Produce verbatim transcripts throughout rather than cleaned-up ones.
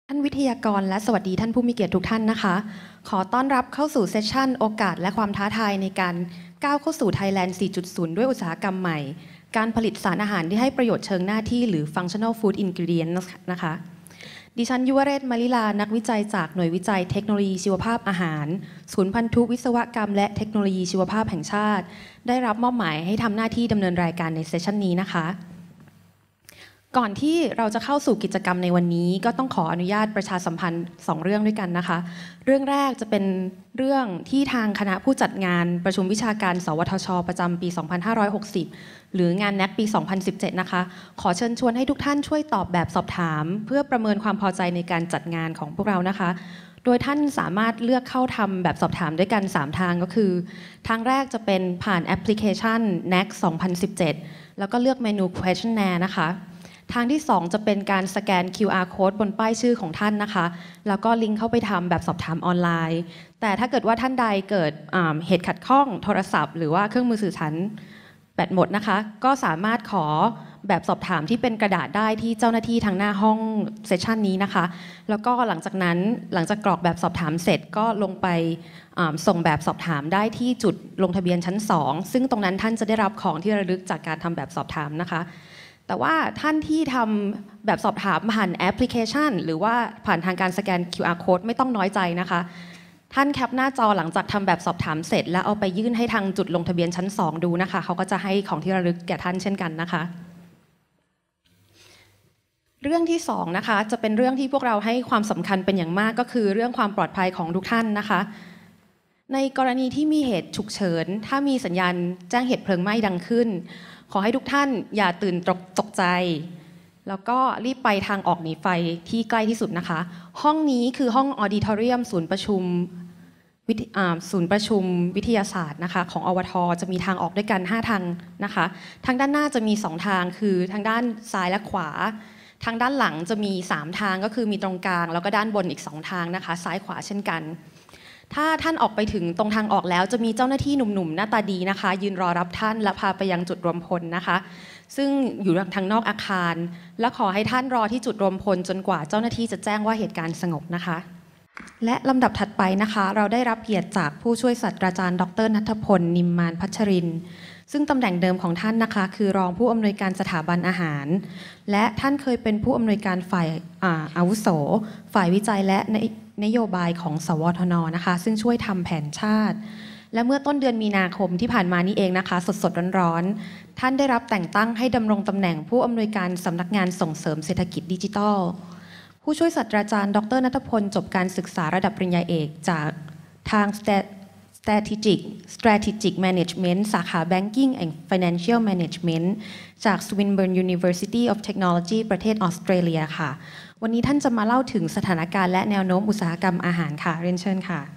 ท่านวิทยากรและสวัสดีท่านผู้มีเกียรติทุกท่านนะคะขอต้อนรับเข้าสู่เซสชั่นโอกาสและความท้าทายในการก้าวเข้าสู่ Thailand สี่จุดศูนย์ ด้วยอุตสาหกรรมใหม่การผลิตสารอาหารที่ให้ประโยชน์เชิงหน้าที่หรือ functional food ingredients นะคะดิฉันยุวเรศ มลิลานักวิจัยจากหน่วยวิจัยเทคโนโลยีชีวภาพอาหารศูนย์พันธุวิศวกรรมและเทคโนโลยีชีวภาพแห่งชาติได้รับมอบหมายให้ทำหน้าที่ดำเนินรายการในเซสชันนี้นะคะก่อนที่เราจะเข้าสู่กิจกรรมในวันนี้ก็ต้องขออนุญาตประชาสัมพันธ์สองเรื่องด้วยกันนะคะเรื่องแรกจะเป็นเรื่องที่ทางคณะผู้จัดงานประชุมวิชาการสวทช.ประจำปี สองพันห้าร้อยหกสิบ หรืองาน เอ็น เอ ซี ปี สองพันสิบเจ็ด นะคะขอเชิญชวนให้ทุกท่านช่วยตอบแบบสอบถามเพื่อประเมินความพอใจในการจัดงานของพวกเรานะคะโดยท่านสามารถเลือกเข้าทำแบบสอบถามด้วยกันสามทางก็คือทางแรกจะเป็นผ่านแอปพลิเคชัน เอ็น เอ ซี สองพันสิบเจ็ด แล้วก็เลือกเมนู questionnaire นะคะทางที่สองจะเป็นการสแกน คิว อาร์ Code บนป้ายชื่อของท่านนะคะแล้วก็ลิงก์เข้าไปทำแบบสอบถามออนไลน์แต่ถ้าเกิดว่าท่านใดเกิดเหตุขัดข้องโทรศัพท์หรือว่าเครื่องมือสื่อสารแบตหมดนะคะก็สามารถขอแบบสอบถามที่เป็นกระดาษได้ที่เจ้าหน้าที่ทางหน้าห้องเซสชันนี้นะคะแล้วก็หลังจากนั้นหลังจากกรอกแบบสอบถามเสร็จก็ลงไปส่งแบบสอบถามได้ที่จุดลงทะเบียนชั้นสองซึ่งตรงนั้นท่านจะได้รับของที่ระลึกจากการทำแบบสอบถามนะคะแต่ว่าท่านที่ทำแบบสอบถามผ่านแอปพลิเคชันหรือว่าผ่านทางการสแกน คิว อาร์ Code ไม่ต้องน้อยใจนะคะท่านแคปหน้าจอหลังจากทำแบบสอบถามเสร็จแล้วเอาไปยื่นให้ทางจุดลงทะเบียนชั้นสองดูนะคะเขาก็จะให้ของที่ระลึกแก่ท่านเช่นกันนะคะเรื่องที่สองนะคะจะเป็นเรื่องที่พวกเราให้ความสำคัญเป็นอย่างมากก็คือเรื่องความปลอดภัยของทุกท่านนะคะในกรณีที่มีเหตุฉุกเฉินถ้ามีสัญญาณแจ้งเหตุเพลิงไหม้ดังขึ้นขอให้ทุกท่านอย่าตื่นตกใจแล้วก็รีบไปทางออกหนีไฟที่ใกล้ที่สุดนะคะห้องนี้คือห้องออดิทอเรียมศูนย์ประชุมศูนย์ประชุมวิทยาศาสตร์นะคะของอวท.จะมีทางออกด้วยกันห้าทางนะคะทางด้านหน้าจะมีสองทางคือทางด้านซ้ายและขวาทางด้านหลังจะมีสามทางก็คือมีตรงกลางแล้วก็ด้านบนอีกสองทางนะคะซ้ายขวาเช่นกันถ้าท่านออกไปถึงตรงทางออกแล้วจะมีเจ้าหน้าที่หนุ่มๆหน้าตาดีนะคะยืนรอรับท่านและพาไปยังจุดรวมพลนะคะซึ่งอยู่ทางนอกอาคารและขอให้ท่านรอที่จุดรวมพลจนกว่าเจ้าหน้าที่จะแจ้งว่าเหตุการณ์สงบนะคะและลำดับถัดไปนะคะเราได้รับเกียรติจากผู้ช่วยศาสตราจารย์ดร.ณัฐพลนิมมานพัชรินทร์ซึ่งตำแหน่งเดิมของท่านนะคะคือรองผู้อำนวยการสถาบันอาหารและท่านเคยเป็นผู้อำนวยการฝ่ายอาวุโสฝ่ายวิจัยและนโยบายของสวทน.นะคะซึ่งช่วยทำแผนชาติและเมื่อต้นเดือนมีนาคมที่ผ่านมานี่เองนะคะสดๆร้อนๆท่านได้รับแต่งตั้งให้ดำรงตำแหน่งผู้อำนวยการสำนักงานส่งเสริมเศรษฐกิจดิจิทัลผู้ช่วยศาสตราจารย์ดร.ณัฐพลจบการศึกษาระดับปริญญาเอกจากทาง Strategic Strategic Management สาขา Banking and Financial Management จาก Swinburne University of Technology ประเทศออสเตรเลียค่ะวันนี้ท่านจะมาเล่าถึงสถานการณ์และแนวโน้มอุตสาหกรรมอาหารค่ะเรียนเชิญค่ะ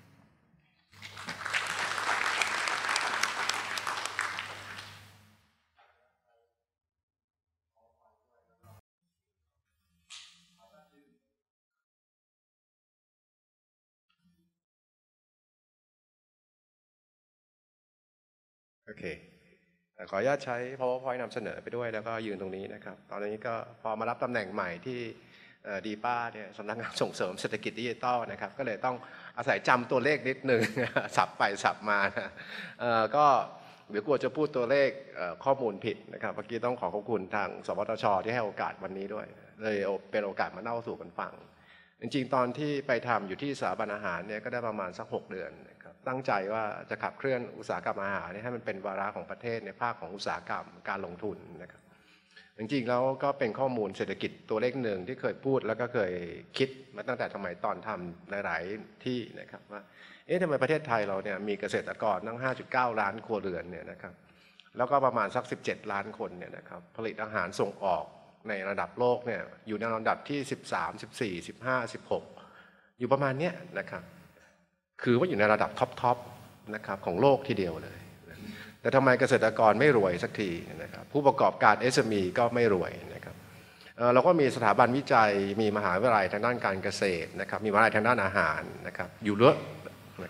โอเคขออนุญาตใช้ PowerPoint นำเสนอไปด้วยแล้วก็ยืนตรงนี้นะครับตอนนี้ก็พอมารับตำแหน่งใหม่ที่ดีป้าเนี่ยสำนักงานส่งเสริมเศรษฐกิจดิจิทัลนะครับก็เลยต้องอาศัยจำตัวเลขนิดนึงสับไปสับมานะก็เดี๋ยวกลัวจะพูดตัวเลขข้อมูลผิดนะครับเมื่อกี้ต้องขอขอบคุณทางสวทช.ที่ให้โอกาสวันนี้ด้วยเลยเป็นโอกาสมาเล่าสู่กันฟังจริงๆตอนที่ไปทำอยู่ที่สถาบันอาหารเนี่ยก็ได้ประมาณสักหกเดือนนะครับตั้งใจว่าจะขับเคลื่อนอุตสาหกรรมอาหารให้มันเป็นวาระของประเทศในภาคของอุตสาหกรรมการลงทุนนะครับจริงๆแล้วก็เป็นข้อมูลเศรษฐกิจตัวเลขหนึ่งที่เคยพูดแล้วก็เคยคิดมาตั้งแต่สมัยตอนทำหลายๆที่นะครับว่าเอ๊ะทำไมประเทศไทยเราเนี่ยมีเกษตรกรตั้ง ห้าจุดเก้า ล้านครัวเรือนเนี่ยนะครับแล้วก็ประมาณสักสิบเจ็ดล้านคนเนี่ยนะครับผลิตอาหารส่งออกในระดับโลกเนี่ยอยู่ในลำดับที่สิบสาม สิบสี่ สิบห้า สิบหกอยู่ประมาณนี้นะครับคือว่าอยู่ในระดับท็อปๆนะครับของโลกทีเดียวเลยแต่ทำไมเกษตรกรไม่รวยสักทีนะครับผู้ประกอบการ เอส เอ็ม อี ก็ไม่รวยนะครับเราก็มีสถาบันวิจัยมีมหาวิทยาลัยทางด้านการเกษตรนะครับมีมหาวิทยาลัยทางด้านอาหารนะครับอยู่เยอะนะครับ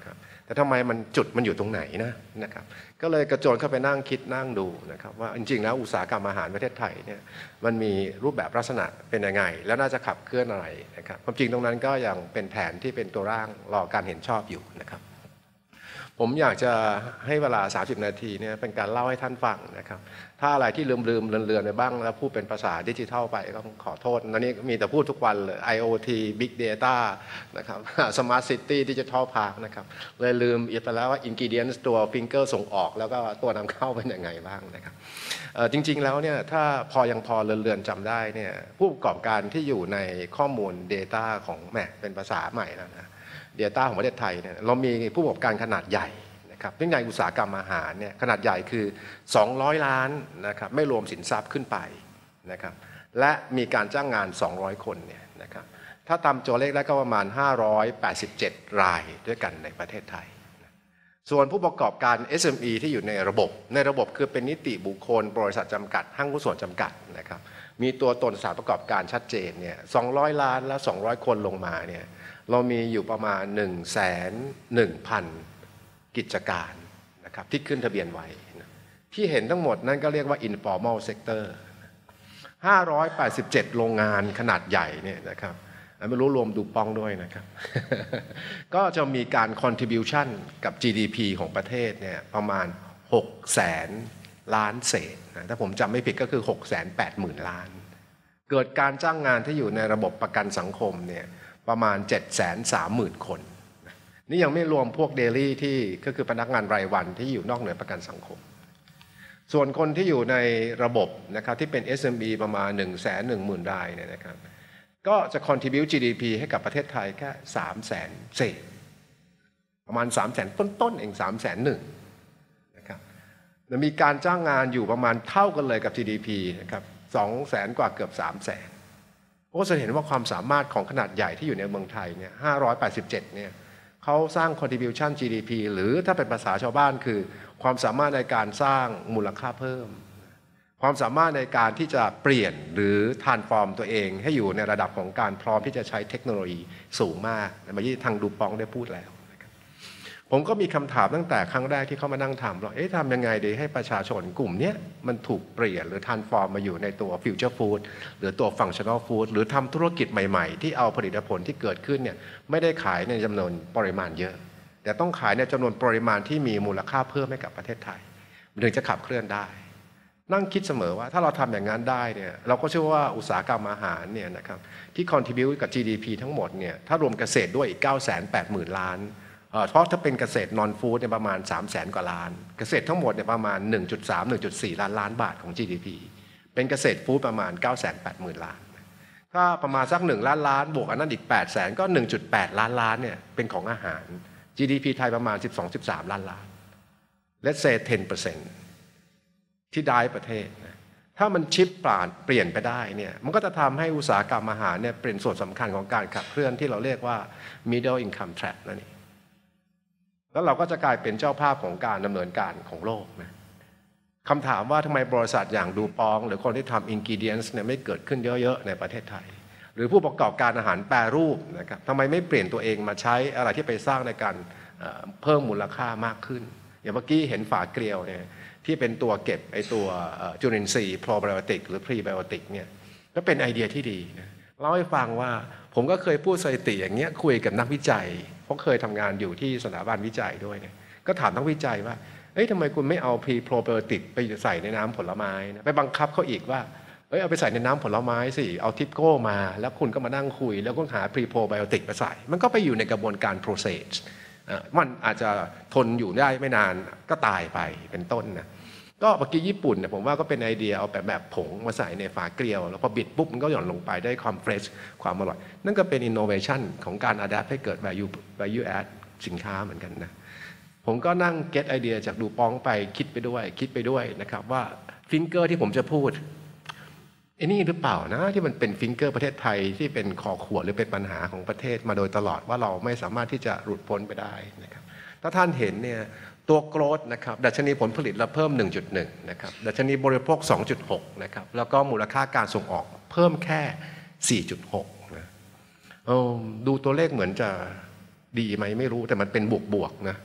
แต่ทำไมมันจุดมันอยู่ตรงไหนนะนะครับก็เลยกระโจนเข้าไปนั่งคิดนั่งดูนะครับว่าจริงๆแล้วอุตสาหกรรมอาหารประเทศไทยเนี่ยมันมีรูปแบบลักษณะเป็นยังไงแล้วน่าจะขับเคลื่อนอะไรนะครับความจริงตรงนั้นก็ยังเป็นแผนที่เป็นตัวร่างรอการเห็นชอบอยู่นะครับผมอยากจะให้เวลาสามสิบนาทีเนี่ยเป็นการเล่าให้ท่านฟังนะครับถ้าอะไรที่ลืมๆเลือนๆไปบ้างแล้วพูดเป็นภาษาดิจิทัลไปก็ขอโทษอันนี้มีแต่พูดทุกวันเลย ไอ โอ ที Big Data นะครับ Smart City Digital Park นะครับเลยลืมอีกไปแล้วว่า Ingredients ตัว Finger ส่งออกแล้วก็ตัวนำเข้าเป็นยังไงบ้างนะครับจริงๆแล้วเนี่ยถ้าพอยังพอเลือนๆจำได้เนี่ยผู้ประกอบการที่อยู่ในข้อมูล Data ของแหมเป็นภาษาใหม่แล้วนะData ของประเทศไทยเนี่ยเรามีผู้ประกอบการขนาดใหญ่นะครับเรื่องใหญ่อุตสาหกรรมอาหารเนี่ยขนาดใหญ่คือสองร้อยล้านนะครับไม่รวมสินทรัพย์ขึ้นไปนะครับและมีการจ้างงานสองร้อยคนเนี่ยนะครับถ้าตามตัวเลขแล้วก็ประมาณห้าร้อยแปดสิบเจ็ดรายด้วยกันในประเทศไทยส่วนผู้ประกอบการ เอส เอ็ม อี ที่อยู่ในระบบในระบบคือเป็นนิติบุคคลบริษัทจำกัดห้างหุ้นส่วนจำกัดนะครับมีตัวตนสถานประกอบการชัดเจนเนี่ยสองร้อยล้านและสองร้อยคนลงมาเนี่ยเรามีอยู่ประมาณ หนึ่งแสนหนึ่งพัน กิจการนะครับที่ขึ้นทะเบียนไว้นะที่เห็นทั้งหมดนั่นก็เรียกว่า informal sector ห้าร้อยแปดสิบเจ็ดโรงงานขนาดใหญ่เนี่ยนะครับไม่รู้รวมดูปองด้วยนะครับ ก็จะมีการ contribution กับ จี ดี พี ของประเทศเนี่ยประมาณหกแสนล้านเศษนะถ้าผมจำไม่ผิดก็คือ หกแสนแปดหมื่น ล้านเกิดการจ้างงานที่อยู่ในระบบประกันสังคมเนี่ยประมาณ เจ็ดแสนสามหมื่น คนนี่ยังไม่รวมพวกเดลี่ที่ก็คือพนักงานรายวันที่อยู่นอกเหนือประกันสังคมส่วนคนที่อยู่ในระบบนะครับที่เป็น เอส เอ็ม อี ประมาณ หนึ่งแสนหนึ่งหมื่น รายเนี่ยนะครับก็จะ contribute จี ดี พี ให้กับประเทศไทยแค่สามแสนเศษประมาณสามแสนต้นๆเองสามแสนหนึ่งนะครับแล้วมีการจ้างงานอยู่ประมาณเท่ากันเลยกับ จี ดี พี นะครับสองแสนกว่าเกือบสามแสนก็จะเห็นว่าความสามารถของขนาดใหญ่ที่อยู่ในเมืองไทยเนี่ยห้าร้อยแปดสิบเจ็ดเนี่ยเขาสร้าง contribution จี ดี พี หรือถ้าเป็นภาษาชาวบ้านคือความสามารถในการสร้างมูลค่าเพิ่มความสามารถในการที่จะเปลี่ยนหรือ transform ตัวเองให้อยู่ในระดับของการพร้อมที่จะใช้เทคโนโลยีสูงมากเมื่อกี้ทางดูปองได้พูดแล้วผมก็มีคำถามตั้งแต่ครั้งแรกที่เขามานั่งทำว่าเอ๊ะทำยังไงดีให้ประชาชนกลุ่มนี้มันถูกเปลี่ยนหรือ transform มาอยู่ในตัว future food หรือตัว functional food หรือทำธุรกิจใหม่ๆที่เอาผลิตผลที่เกิดขึ้นเนี่ยไม่ได้ขายในจำนวนปริมาณเยอะแต่ต้องขายในจำนวนปริมาณที่มีมูลค่าเพิ่มให้กับประเทศไทยถึงจะขับเคลื่อนได้นั่งคิดเสมอว่าถ้าเราทำอย่างนั้นได้เนี่ยเราก็เชื่อว่าอุตสาหกรรมอาหารเนี่ยนะครับที่ contribute กับ จี ดี พี ทั้งหมดเนี่ยถ้ารวมเกษตรด้วยอีก เก้าแสนแปดหมื่น ล้านเพราะถ้าเป็นเกษตร non food เนี่ยประมาณ สามแสน กว่าล้านเกษตรทั้งหมดเนี่ยประมาณ หนึ่งจุดสาม หนึ่งจุดสี่ ล้านล้านบาทของ จี ดี พี เป็นเกษตรฟู้ดประมาณ เก้าแสนแปดหมื่น ล้านถ้าประมาณสักหนึ่งล้านล้านบวกอันนั้นอีก แปดแสน ก็ หนึ่งจุดแปด ล้านล้านเนี่ยเป็นของอาหาร จี ดี พี ไทยประมาณ สิบสอง สิบสาม ล้านล้าน let's say สิบเปอร์เซ็นต์ ที่ได้ประเทศนะถ้ามันชิปเปลี่ยนไปได้เนี่ยมันก็จะทำให้อุตสาหกรรมอาหารเนี่ยเป็นส่วนสำคัญของการขับเคลื่อนที่เราเรียกว่า middle income trap นั่นเองแล้วเราก็จะกลายเป็นเจ้าภาพของการดำเนินการของโลกนะคำถามว่าทำไมบริษัทอย่างดูปองหรือคนที่ทำ ingredients เนี่ยไม่เกิดขึ้นเยอะๆในประเทศไทยหรือผู้ประกอบการอาหารแปรรูปนะครับทำไมไม่เปลี่ยนตัวเองมาใช้อะไรที่ไปสร้างในการเพิ่มมูลค่ามากขึ้นอย่างเมื่อกี้เห็นฝาเกลียวเนี่ยที่เป็นตัวเก็บไอตัวจุลินทรีย์ probiotic หรือ prebiotic เนี่ยก็เป็นไอเดียที่ดีนะเล่าให้ฟังว่าผมก็เคยพูดสถิติอย่างเงี้ยคุยกับนักวิจัยเพราะเคยทำงานอยู่ที่สถาบันวิจัยด้วยเนี่ยก็ถามนักวิจัยว่าเอ้ยทำไมคุณไม่เอา pre-probiotic ไปใส่ในน้ำผลไม้นะไปบังคับเขาอีกว่าเอ้ยเอาไปใส่ในน้ำผลไม้สิเอาทิปโก้มาแล้วคุณก็มานั่งคุยแล้วก็หา pre-probiotic ไปใส่มันก็ไปอยู่ในกระบวนการ process มันอาจจะทนอยู่ได้ไม่นานก็ตายไปเป็นต้นนะก็เมื่อกี้ญี่ปุ่นเนี่ยผมว่าก็เป็นไอเดียเอาแบบแบบผงมาใส่ในฝาเกลียวแล้วพอบิดปุ๊บมันก็หย่อนลงไปได้ความเฟรชความอร่อยนั่นก็เป็นอินโนเวชันของการ adapt ให้เกิด value value add สินค้าเหมือนกันนะผมก็นั่ง get ไอเดียจากดูปองไปคิดไปด้วยคิดไปด้วยนะครับว่าฟิงเกอร์ที่ผมจะพูดไอ้นี่หรือเปล่านะที่มันเป็นฟิงเกอร์ประเทศไทยที่เป็นคอขวดหรือเป็นปัญหาของประเทศมาโดยตลอดว่าเราไม่สามารถที่จะหลุดพ้นไปได้นะครับถ้าท่านเห็นเนี่ยตัวโกรธนะครับดัชนีผลผลิตเราเพิ่ม หนึ่งจุดหนึ่ง นะครับดัชนีบริโภค สองจุดหก นะครับแล้วก็มูลค่าการส่งออกเพิ่มแค่ สี่จุดหก นะดูตัวเลขเหมือนจะดีไหมไม่รู้แต่มันเป็นบวกๆนะ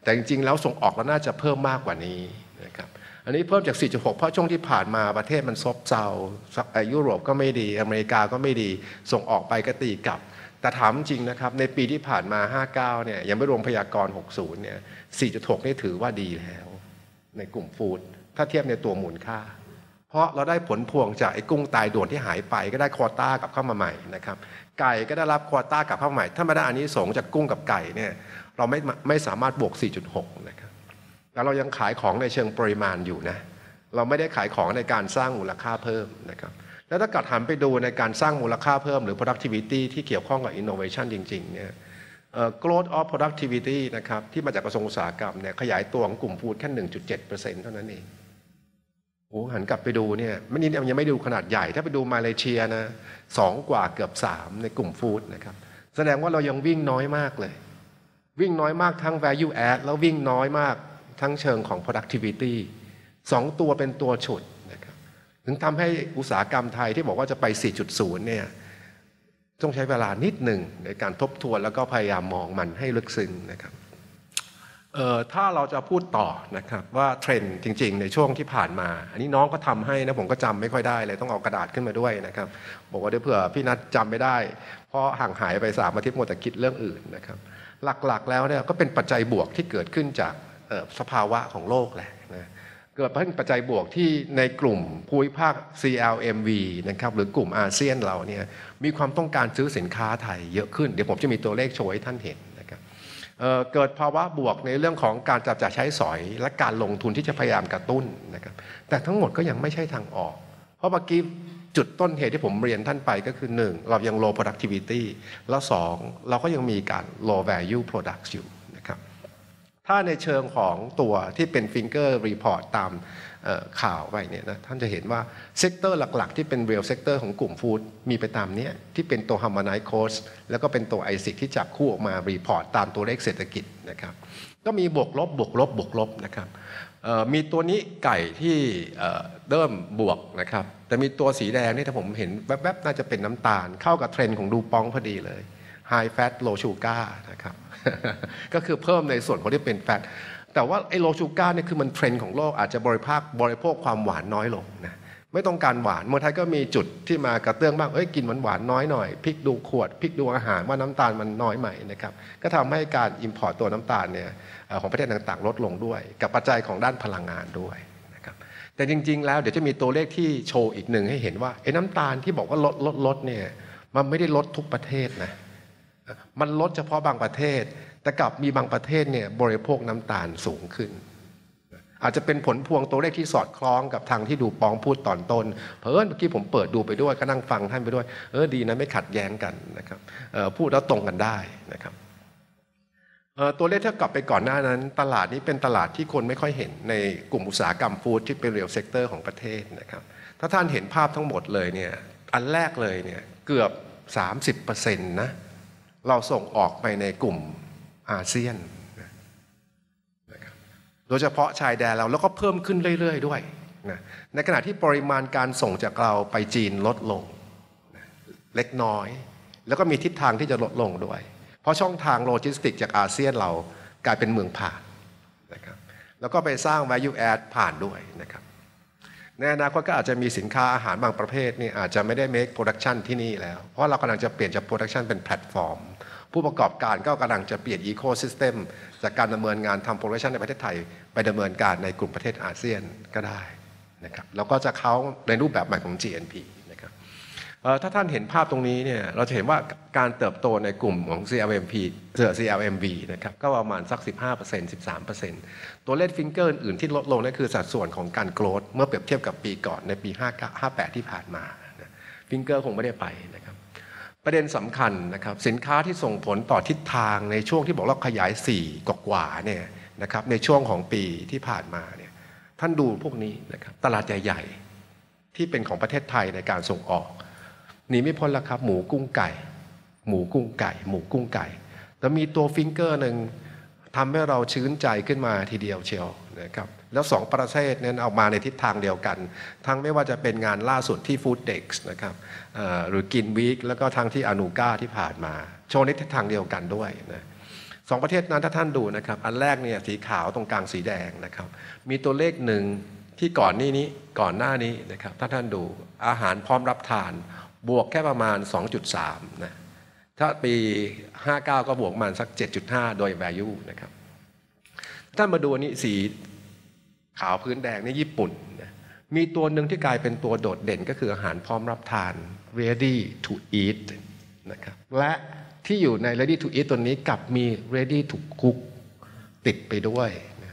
แต่จริงๆแล้วส่งออกแล้วน่าจะเพิ่มมากกว่านี้นะครับอันนี้เพิ่มจาก สี่จุดหก เพราะช่วงที่ผ่านมาประเทศมันซบเซายุโรปก็ไม่ดีอเมริกาก็ไม่ดีส่งออกไปก็ตีกลับแต่ถามจริงนะครับในปีที่ผ่านมาห้าเก้าเนี่ยยังไม่รวมพยากรณ์หกสิบเนี่ย สี่จุดหก นี่ถือว่าดีแล้วในกลุ่มฟู้ดถ้าเทียบในตัวมูลค่าเพราะเราได้ผลพวงจากไอ้กุ้งตายด่วนที่หายไปก็ได้ควอต้ากลับเข้ามาใหม่นะครับไก่ก็ได้รับควอต้ากลับเข้ามาใหม่ถ้าไม่ได้อันนี้สงจากกุ้งกับไก่เนี่ยเราไม่ไม่สามารถบวก สี่จุดหก นะครับแล้วเรายังขายของในเชิงปริมาณอยู่นะเราไม่ได้ขายของในการสร้างมูลค่าเพิ่มนะครับแล้วถ้าเกิดหันไปดูในการสร้างมูลค่าเพิ่มหรือ productivity ที่เกี่ยวข้องกับ innovation จริงๆเนี่ย growth of productivity นะครับที่มาจากกระทรวงอุตสาหกรรมเนี่ยขยายตัวของกลุ่มฟู้ดแค่ หนึ่งจุดเจ็ดเปอร์เซ็นต์ เท่านั้นเองโอ้หันกลับไปดูเนี่ยไม่นี่ยังไม่ดูขนาดใหญ่ถ้าไปดูมาเลเซียนะสองกว่าเกือบสามในกลุ่มฟู้ดนะครับแสดงว่าเรายังวิ่งน้อยมากเลยวิ่งน้อยมากทั้ง value add แล้ววิ่งน้อยมากทั้งเชิงของ productivity สองตัวเป็นตัวฉุดนะครับถึงทำให้อุตสาหกรรมไทยที่บอกว่าจะไป สี่จุดศูนย์ เนี่ยต้องใช้เวลานิดหนึ่งในการทบทวนแล้วก็พยายามมองมันให้ลึกซึ้งนะครับเอ่อถ้าเราจะพูดต่อนะครับว่าเทรนด์จริงๆในช่วงที่ผ่านมาอันนี้น้องก็ทำให้นะผมก็จำไม่ค่อยได้เลยต้องเอากระดาษขึ้นมาด้วยนะครับบอกว่าเดี๋ยวเผื่อพี่นัทจำไม่ได้เพราะห่างหายไปสามอาทิตย์มัวแต่คิดเรื่องอื่นนะครับหลักๆแล้วเนี่ยก็เป็นปัจจัยบวกที่เกิดขึ้นจากสภาวะของโลกแหละนะเกิดเป็นปัจจัยบวกที่ในกลุ่มภูมิภาค ซี แอล เอ็ม วี นะครับหรือกลุ่มอาเซียนเราเนี่ยมีความต้องการซื้อสินค้าไทยเยอะขึ้นเดี๋ยวผมจะมีตัวเลขโชว์ให้ท่านเห็นนะครับ เ, เกิดภาวะบวกในเรื่องของการจับจ่ายใช้สอยและการลงทุนที่จะพยายามกระตุ้นนะครับแต่ทั้งหมดก็ยังไม่ใช่ทางออกเพราะเมื่อกี้จุดต้นเหตุที่ผมเรียนท่านไปก็คือหนึ่งเรายัง low productivity แล้วสองเราก็ยังมีการ low value products อยู่นะครับถ้าในเชิงของตัวที่เป็น finger report ตามข่าวไปเนี่ยนะท่านจะเห็นว่าเซกเตอร์หลักๆที่เป็น real sector ของกลุ่มฟู้ดมีไปตามนี้ที่เป็นตัว harmonized cost แล้วก็เป็นตัว ไอ ซี ที่จับคู่ออกมา report ตามตัวเลขเศรษฐกิจนะครับก็มีบวกลบบวกลบบวกลบนะครับมีตัวนี้ไก่ที่เริ่มบวกนะครับแต่มีตัวสีแดงนี่ถ้าผมเห็นแวบๆน่าจะเป็นน้ำตาลเข้ากับเทรนด์ของดูปองพอดีเลย high fat low sugar นะครับ ก็คือเพิ่มในส่วนของที่เป็นแฟตแต่ว่าไอ้โลชูการ์เนี่ยคือมันเทรนด์ของโลกอาจจะบริภาคบริโภคความหวานน้อยลงนะไม่ต้องการหวานเมืองไทยก็มีจุดที่มากระเตื้องบ้างเอ้ยกินหวานหวานน้อยหน่อยพลิกดูขวดพลิกดูอาหารว่าน้ำตาลมันน้อยไหมนะครับก็ทำให้การอิมพอร์ตตัวน้ำตาลเนี่ยของประเทศต่างๆลดลงด้วยกับปัจจัยของด้านพลังงานด้วยนะครับแต่จริงๆแล้วเดี๋ยวจะมีตัวเลขที่โชว์อีกหนึ่งให้เห็นว่าไอ้น้ำตาลที่บอกว่าลดลดลดเนี่ยมันไม่ได้ลดทุกประเทศนะมันลดเฉพาะบางประเทศแต่กลับมีบางประเทศเนี่ยบริโภคน้ำตาลสูงขึ้นอาจจะเป็นผลพวงตัวเลขที่สอดคล้องกับทางที่ดูปองพูดตอนต้นเพราะเมื่อกี้ผมเปิดดูไปด้วยก็นั่งฟังท่านไปด้วยเออดีนะไม่ขัดแย้งกันนะครับพูดแล้วตรงกันได้นะครับตัวเลขถ้ากลับไปก่อนหน้านั้นตลาดนี้เป็นตลาดที่คนไม่ค่อยเห็นในกลุ่มอุตสาหกรรมฟู้ดที่เป็นเรียลเซกเตอร์ของประเทศนะครับถ้าท่านเห็นภาพทั้งหมดเลยเนี่ยอันแรกเลยเนี่ยเกือบ สามสิบเปอร์เซ็นต์ นะเราส่งออกไปในกลุ่มอาเซียนนะครับโดยเฉพาะชายแดนเราแล้วก็เพิ่มขึ้นเรื่อยๆด้วยนะในขณะที่ปริมาณการส่งจากเราไปจีนลดลงนะเล็กน้อยแล้วก็มีทิศทางที่จะลดลงด้วยเพราะช่องทางโลจิสติกจากอาเซียนเรากลายเป็นเมืองผ่านนะครับแล้วก็ไปสร้าง value add ผ่านด้วยนะครับในอนาคตก็อาจจะมีสินค้าอาหารบางประเภทนี่อาจจะไม่ได้ make production ที่นี่แล้วเพราะเรากำลังจะเปลี่ยนจาก production เป็นแพลตฟอร์มผู้ประกอบการก็กำลังจะเปลี่ยน ecosystem จากการดำเนินงานทำ production ในประเทศไทยไปดำเนินการในกลุ่มประเทศอาเซียนก็ได้นะครับแล้วก็จะเข้าในรูปแบบใหม่ของ จี เอ็น พี นะครับถ้าท่านเห็นภาพตรงนี้เนี่ยเราจะเห็นว่าการเติบโตในกลุ่มของ ซี แอล เอ็ม พี ซี แอล เอ็ม วี นะครับก็ประมาณสัก สิบห้าเปอร์เซ็นต์ สิบสามเปอร์เซ็นต์ ตัวเลขฟิงเกอร์อื่นที่ลดลงนั่นคือสัดส่วนของการโกรธเมื่อเปรียบเทียบกับปีก่อนในปีห้าเก้า ห้าแปดที่ผ่านมาฟิงเกอร์คงไม่ได้ไปนะครับประเด็นสำคัญนะครับสินค้าที่ส่งผลต่อทิศทางในช่วงที่บอกเราขยายสี่กว่าๆเนี่ยนะครับในช่วงของปีที่ผ่านมาเนี่ยท่านดูพวกนี้นะครับตลาดใหญ่ๆที่เป็นของประเทศไทยในการส่งออกหนีไม่พ้นแล้วครับหมูกุ้งไก่หมูกุ้งไก่หมูกุ้งไก่แต่มีตัวฟิงเกอร์หนึ่งทำให้เราชื้นใจขึ้นมาทีเดียวเชียวนะครับแล้วสองประเทศนั้นเอามาในทิศทางเดียวกันทั้งไม่ว่าจะเป็นงานล่าสุดที่ Food Dex นะครับหรือกินวีคแล้วก็ทั้งที่อนูก้าที่ผ่านมาโชว์ในทิศทางเดียวกันด้วยนะสองประเทศนั้นถ้าท่านดูนะครับอันแรกเนี่ยสีขาวตรงกลางสีแดงนะครับมีตัวเลขหนึ่งที่ก่อนนี้นี้ก่อนหน้านี้นะครับถ้าท่านดูอาหารพร้อมรับทานบวกแค่ประมาณ สองจุดสาม นะถ้าปีห้าเก้าก็บวกประมาณสัก เจ็ดจุดห้า โดย value นะครับท่านมาดูอันนี้สีขาวพื้นแดงนี่ญี่ปุ่นนะมีตัวหนึ่งที่กลายเป็นตัวโดดเด่นก็คืออาหารพร้อมรับทาน ready to eat นะครับและที่อยู่ใน ready to eat ตัวนี้กับมี ready to cook ติดไปด้วยนะ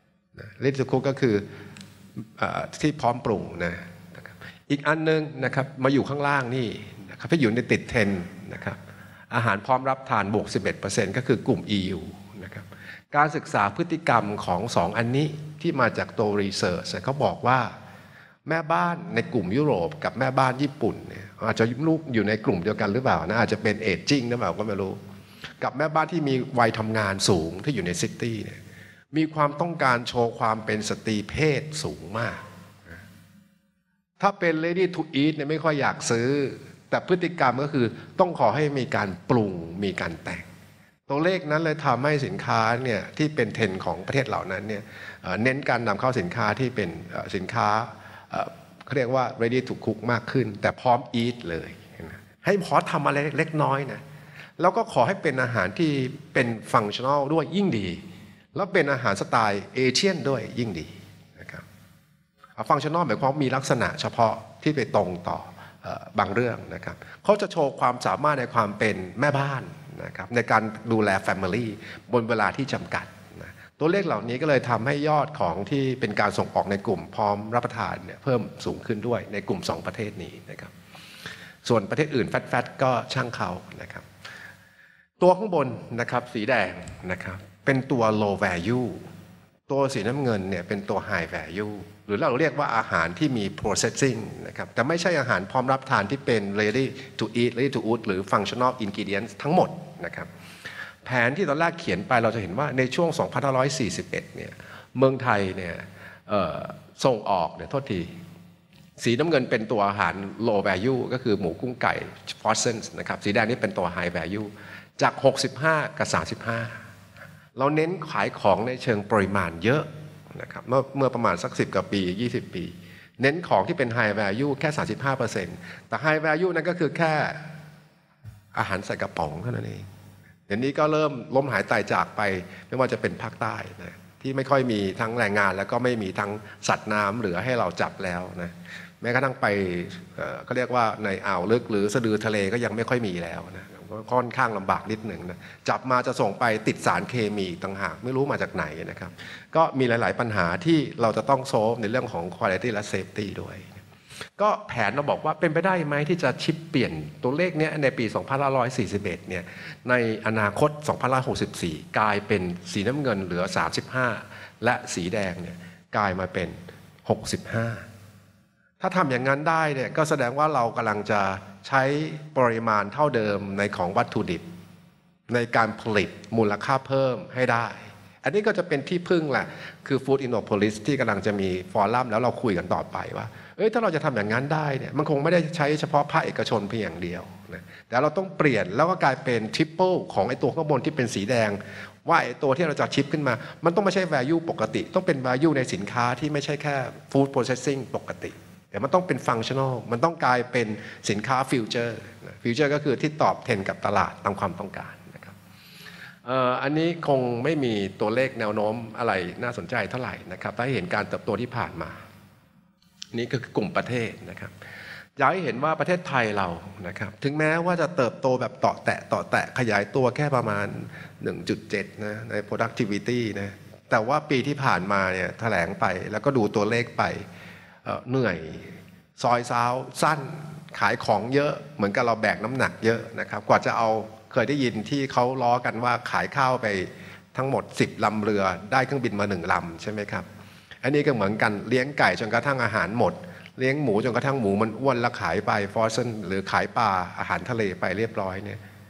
ready to cook ก็คือที่พร้อมปรุงนะนะครับอีกอันนึงนะครับมาอยู่ข้างล่างนี่นะครับที่อยู่ในติดเทรนด์นะครับอาหารพร้อมรับทานบวก สิบเอ็ดเปอร์เซ็นต์ ก็คือกลุ่ม อี ยู นะครับการศึกษาพฤติกรรมของสองอันนี้ที่มาจากตัวรีเสิร์ชเขาบอกว่าแม่บ้านในกลุ่มยุโรปกับแม่บ้านญี่ปุ่นเนี่ยอาจจะลูกอยู่ในกลุ่มเดียวกันหรือเปล่านะอาจจะเป็นเอจจิ้งหรือเปล่าก็ไม่รู้กับแม่บ้านที่มีวัยทำงานสูงที่อยู่ในซิตี้เนี่ยมีความต้องการโชว์ความเป็นสตรีเพศสูงมากถ้าเป็น ready to eat เนี่ยไม่ค่อยอยากซื้อแต่พฤติกรรมก็คือต้องขอให้มีการปรุงมีการแต่งตัวเลขนั้นเลยทำให้สินค้าเนี่ยที่เป็นเทรนด์ของประเทศเหล่านั้นเนี่ยเน้นการนำเข้าสินค้าที่เป็นสินค้าเขาเรียกว่า ready to cook มากขึ้นแต่พร้อม eat เลยให้พอทำอะไรเล็กน้อยนะแล้วก็ขอให้เป็นอาหารที่เป็นฟังชั่นอลด้วยยิ่งดีแล้วเป็นอาหารสไตล์เอเชียนด้วยยิ่งดีนะครับฟังชั่นอลหมายความมีลักษณะเฉพาะที่ไปตรงต่อบางเรื่องนะครับเขาจะโชว์ความสามารถในความเป็นแม่บ้านนะครับในการดูแล Family บนเวลาที่จำกัดนะตัวเลขเหล่านี้ก็เลยทำให้ยอดของที่เป็นการส่งออกในกลุ่มพร้อมรับประทานเนี่ยเพิ่มสูงขึ้นด้วยในกลุ่มสองประเทศนี้นะครับส่วนประเทศอื่นแฟตๆก็ช่างเขานะครับตัวข้างบนนะครับสีแดงนะครับเป็นตัว low value ตัวสีน้ำเงินเนี่ยเป็นตัว high value หรือเราเรียกว่าอาหารที่มี processing นะครับแต่ไม่ใช่อาหารพร้อมรับทานที่เป็น ready to eat ready to eat หรือ functional ingredients ทั้งหมดนะครับแผนที่ตอนแรกเขียนไปเราจะเห็นว่าในช่วง สองพันห้าร้อยสี่สิบเอ็ด เนี่ยเมืองไทยเนี่ยส่งออกเนี่ยโทษทีสีน้ำเงินเป็นตัวอาหาร low value ก็คือหมูกุ้งไก่ frozen นะครับสีแดงนี่เป็นตัว high value จากหกสิบห้ากับสามสิบห้าเราเน้นขายของในเชิงปริมาณเยอะนะครับเมื่อเมื่อประมาณสักสิบกว่าปียี่สิบปีเน้นของที่เป็น high value แค่ สามสิบห้าเปอร์เซ็นต์ แต่ high value นั้นก็คือแค่อาหารใส่กระป๋องเท่านั้นเองเดี๋ยวนี้ก็เริ่มล้มหายตายจากไปไม่ว่าจะเป็นภาคใต้นะที่ไม่ค่อยมีทั้งแรงงานแล้วก็ไม่มีทั้งสัตว์น้ำเหลือให้เราจับแล้วนะแม้กระทั่งไปก็เรียกว่าในอ่าวลึกหรือสะดือทะเลก็ยังไม่ค่อยมีแล้วนะค่อนข้างลำบากนิดหนึ่งนะจับมาจะส่งไปติดสารเคมีต่างหากไม่รู้มาจากไหนนะครับก็มีหลายๆปัญหาที่เราจะต้องโซฟในเรื่องของ quality และ safety ด้วยก็แผนเราบอกว่าเป็นไปได้ไหมที่จะชิปเปลี่ยนตัวเลขนี้ในปี สองพันห้าร้อยสี่สิบเอ็ด เนี่ยในอนาคต สองพันห้าร้อยหกสิบสี่ กลายเป็นสีน้ำเงินเหลือ สามสิบห้า และสีแดงเนี่ยกลายมาเป็น หกสิบห้า ถ้าทำอย่างนั้นได้เนี่ยก็แสดงว่าเรากำลังจะใช้ปริมาณเท่าเดิมในของวัตถุดิบในการผลิตมูลค่าเพิ่มให้ได้อันนี้ก็จะเป็นที่พึ่งแหละคือ Food Innopolis ที่กำลังจะมีฟอรัมแล้วเราคุยกันต่อไปว่าเอ้ยถ้าเราจะทำอย่างนั้นได้เนี่ยมันคงไม่ได้ใช้เฉพาะภาคเอกชนเพียงอย่างเดียวนะแต่เราต้องเปลี่ยนแล้วก็กลายเป็นทริปเปิลของไอ้ตัวข้างบนที่เป็นสีแดงว่าไอ้ตัวที่เราจะชิปขึ้นมามันต้องไม่ใช่ value ปกติต้องเป็น value ในสินค้าที่ไม่ใช่แค่ food processing ปกติแต่มันต้องเป็นฟังชั่นอลมันต้องกลายเป็นสินค้าฟิวเจอร์ฟิวเจอร์ก็คือที่ตอบเทรนกับตลาดตามความต้องการนะครับอันนี้คงไม่มีตัวเลขแนวโน้มอะไรน่าสนใจเท่าไหร่นะครับถ้าเห็นการเติบโตที่ผ่านมานี่ก็คือกลุ่มประเทศนะครับอยากให้เห็นว่าประเทศไทยเรานะครับถึงแม้ว่าจะเติบโตแบบต่อแตะต่อแตะขยายตัวแค่ประมาณ หนึ่งจุดเจ็ด นะใน productivity นะแต่ว่าปีที่ผ่านมาเนี่ยแถลงไปแล้วก็ดูตัวเลขไปเหนื่อยซอยซ้าวสั้นขายของเยอะเหมือนกับเราแบกน้ำหนักเยอะนะครับกว่าจะเอาเคยได้ยินที่เขาล้อกันว่าขายข้าวไปทั้งหมดสิบลำเรือได้เครื่องบินมาหนึ่งลำใช่ไหมครับอันนี้ก็เหมือนกันเลี้ยงไก่จนกระทั่งอาหารหมดเลี้ยงหมูจนกระทั่งหมูมันอ้วนแล้วขายไปฟอสเซนหรือขายปลาอาหารทะเลไปเรียบร้อยเนี่ย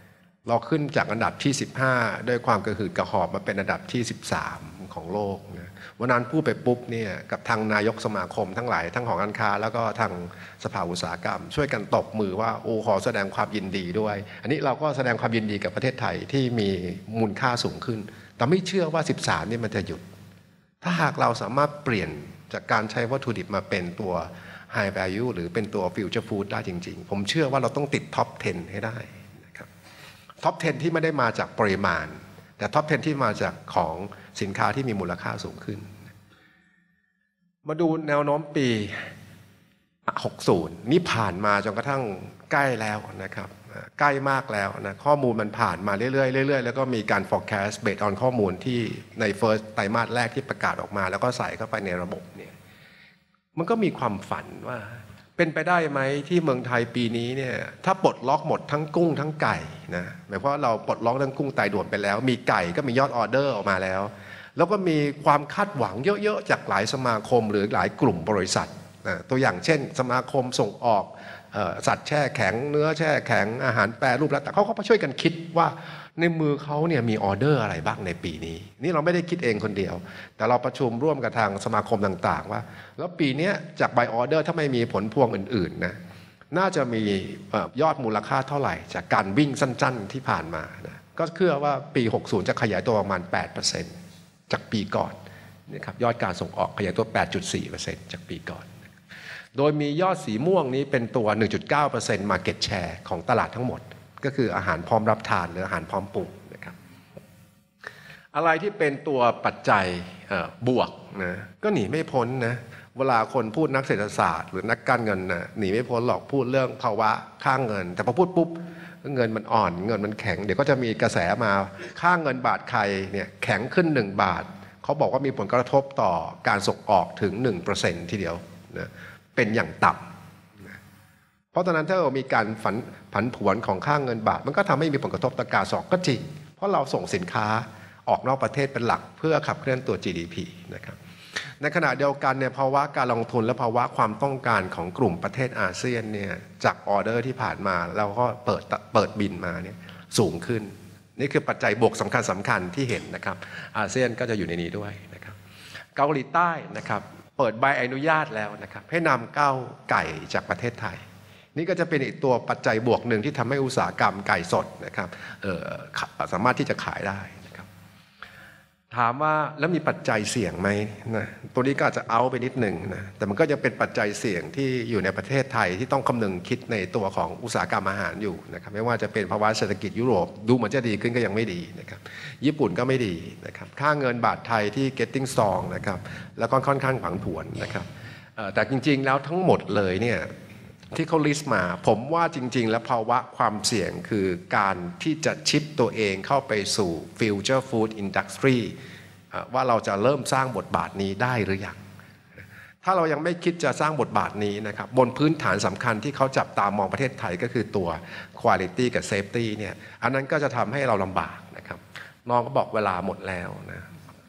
เราขึ้นจากอันดับที่สิบห้าด้วยความกระหืดกระหอบมาเป็นอันดับที่สิบสามของโลกนะวันนั้นพูดไปปุ๊บเนี่ยกับทางนายกสมาคมทั้งหลายทั้งหอการค้าแล้วก็ทางสภาอุตสาหกรรม ช่วยกันตบมือว่าโอ้ขอแสดงความยินดีด้วยอันนี้เราก็แสดงความยินดีกับประเทศไทยที่มีมูลค่าสูงขึ้นแต่ไม่เชื่อว่าสิบสามนี่มันจะหยุดถ้าหากเราสามารถเปลี่ยนจากการใช้วัตถุดิบมาเป็นตัว high value หรือเป็นตัว future food ได้จริงๆผมเชื่อว่าเราต้องติด top สิบ ให้ได้นะครับท็อป สิบ ที่ไม่ได้มาจากปริมาณแต่ท็อป สิบ ที่มาจากของสินค้าที่มีมูลค่าสูงขึ้นมาดูแนวโน้มปีหกสิบนี่ผ่านมาจนกระทั่งใกล้แล้วนะครับใกล้มากแล้วนะข้อมูลมันผ่านมาเรื่อยๆเรื่อยๆแล้วก็มีการ forecast based on ข้อมูลที่ใน first ไตรมาสแรกที่ประกาศออกมาแล้วก็ใส่เข้าไปในระบบเนี่ยมันก็มีความฝันว่าเป็นไปได้ไหมที่เมืองไทยปีนี้เนี่ยถ้าปลดล็อกหมดทั้งกุ้งทั้งไก่นะหมายความว่าเราปลดล็อกทั้งกุ้งไตด่วนไปแล้วมีไก่ก็มียอดออเดอร์ออกมาแล้วแล้วก็มีความคาดหวังเยอะๆจากหลายสมาคมหรือหลายกลุ่มบริษัทนะตัวอย่างเช่นสมาคมส่งออกสัตว์แช่แข็งเนื้อแช่แข็งอาหารแปรรูปแล้วแต่เขาก็ช่วยกันคิดว่าในมือเขาเนี่ยมีออเดอร์อะไรบ้างในปีนี้นี่เราไม่ได้คิดเองคนเดียวแต่เราประชุมร่วมกับทางสมาคมต่างๆว่าแล้วปีนี้จากใบออเดอร์ถ้าไม่มีผลพวงอื่นๆนะน่าจะมียอดมูลค่าเท่าไหร่จากการวิ่งสั้นๆที่ผ่านมานะก็เชื่อว่าปีหกสิบจะขยายตัวประมาณ แปดเปอร์เซ็นต์ จากปีก่อนนะครับยอดการส่งออกขยายตัว แปดจุดสี่เปอร์เซ็นต์ จากปีก่อนโดยมียอดสีม่วงนี้เป็นตัว หนึ่งจุดเก้าเปอร์เซ็นต์ market share ของตลาดทั้งหมดก็คืออาหารพร้อมรับทานหรืออาหารพร้อมปรุงนะครับอะไรที่เป็นตัวปัจจัยบวกนะก็หนีไม่พ้นนะเวลาคนพูดนักเศรษฐศาสตร์หรือนักการเงินนะหนีไม่พ้นหรอกพูดเรื่องภาวะค่าเงินแต่พอพูดปุ๊บเงินมันอ่อนเงินมันแข็งเดี๋ยวก็จะมีกระแสมาค่าเงินบาทไทยเนี่ยแข็งขึ้นหนึ่งบาทเขาบอกว่ามีผลกระทบต่อการส่งออกถึง หนึ่งเปอร์เซ็นต์ ทีเดียวนะเป็นอย่างต่ำนะเพราะตอนนั้นถ้าเรามีการผันผันผวนของค่าเงินบาทมันก็ทำให้มีผลกระทบต่อการส่งออกก็จริงเพราะเราส่งสินค้าออกนอกประเทศเป็นหลักเพื่อขับเคลื่อนตัว จี ดี พี นะครับในขณะเดียวกันเนี่ยภาวะการลงทุนและภาวะความต้องการของกลุ่มประเทศอาเซียนเนี่ยจากออเดอร์ที่ผ่านมาแล้วก็เปิดเปิดบินมาเนี่ยสูงขึ้นนี่คือปัจจัยบวกสำคัญสำคัญที่เห็นนะครับอาเซียนก็จะอยู่ในนี้ด้วยนะครับเกาหลีใต้นะครับเปิดใบอนุญาตแล้วนะครับให้นำเข้าไก่จากประเทศไทยนี่ก็จะเป็นอีกตัวปัจจัยบวกหนึ่งที่ทำให้อุตสาหกรรมไก่สดนะครับสามารถที่จะขายได้นะครับถามว่าแล้วมีปัจจัยเสี่ยงไหมนะตัวนี้ก็อาจจะเอาไปนิดหนึ่งนะแต่มันก็ยังเป็นปัจจัยเสี่ยงที่อยู่ในประเทศไทยที่ต้องคำนึงคิดในตัวของอุตสาหกรรมอาหารอยู่นะครับไม่ว่าจะเป็นภาวะเศรษฐกิจยุโรปดูเหมือนจะดีขึ้นก็ยังไม่ดีนะครับญี่ปุ่นก็ไม่ดีนะครับค่าเงินบาทไทยที่ getting strong นะครับแล้วก็ค่อนข้างผันผวนนะครับแต่จริงๆแล้วทั้งหมดเลยเนี่ยที่เขาลิสต์มาผมว่าจริงๆแล้วภาวะความเสี่ยงคือการที่จะชิปตัวเองเข้าไปสู่ future food industry ว่าเราจะเริ่มสร้างบทบาทนี้ได้หรือยังถ้าเรายังไม่คิดจะสร้างบทบาทนี้นะครับบนพื้นฐานสำคัญที่เขาจับตามองประเทศไทยก็คือตัว quality กับ safety เนี่ยอันนั้นก็จะทำให้เราลำบากนะครับน้องก็บอกเวลาหมดแล้วนะ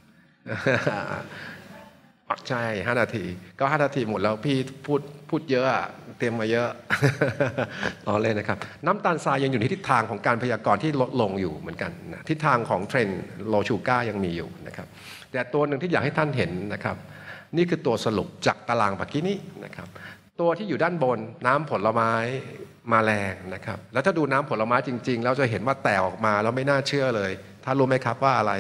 ใช่ห้านาทีก็ห้านาทีหมดแล้วพี่พูดพูดเยอะเตรียมมาเยอะล้อเล่นนะครับน้ำตาลทรายยังอยู่ในทิศทางของการพยากรณ์ที่ลดลงอยู่เหมือนกันนะทิศทางของเทรนด์โลชูก้ายังมีอยู่นะครับแต่ตัวหนึ่งที่อยากให้ท่านเห็นนะครับนี่คือตัวสรุปจากตารางเมื่อกี้นี้นะครับตัวที่อยู่ด้านบนน้ำผลไม้มาแรงนะครับแล้วถ้าดูน้ำผลไม้จริงๆแล้วจะเห็นว่าแตกออกมาแล้วไม่น่าเชื่อเลยถ้ารู้ไหมครับว่าอะไร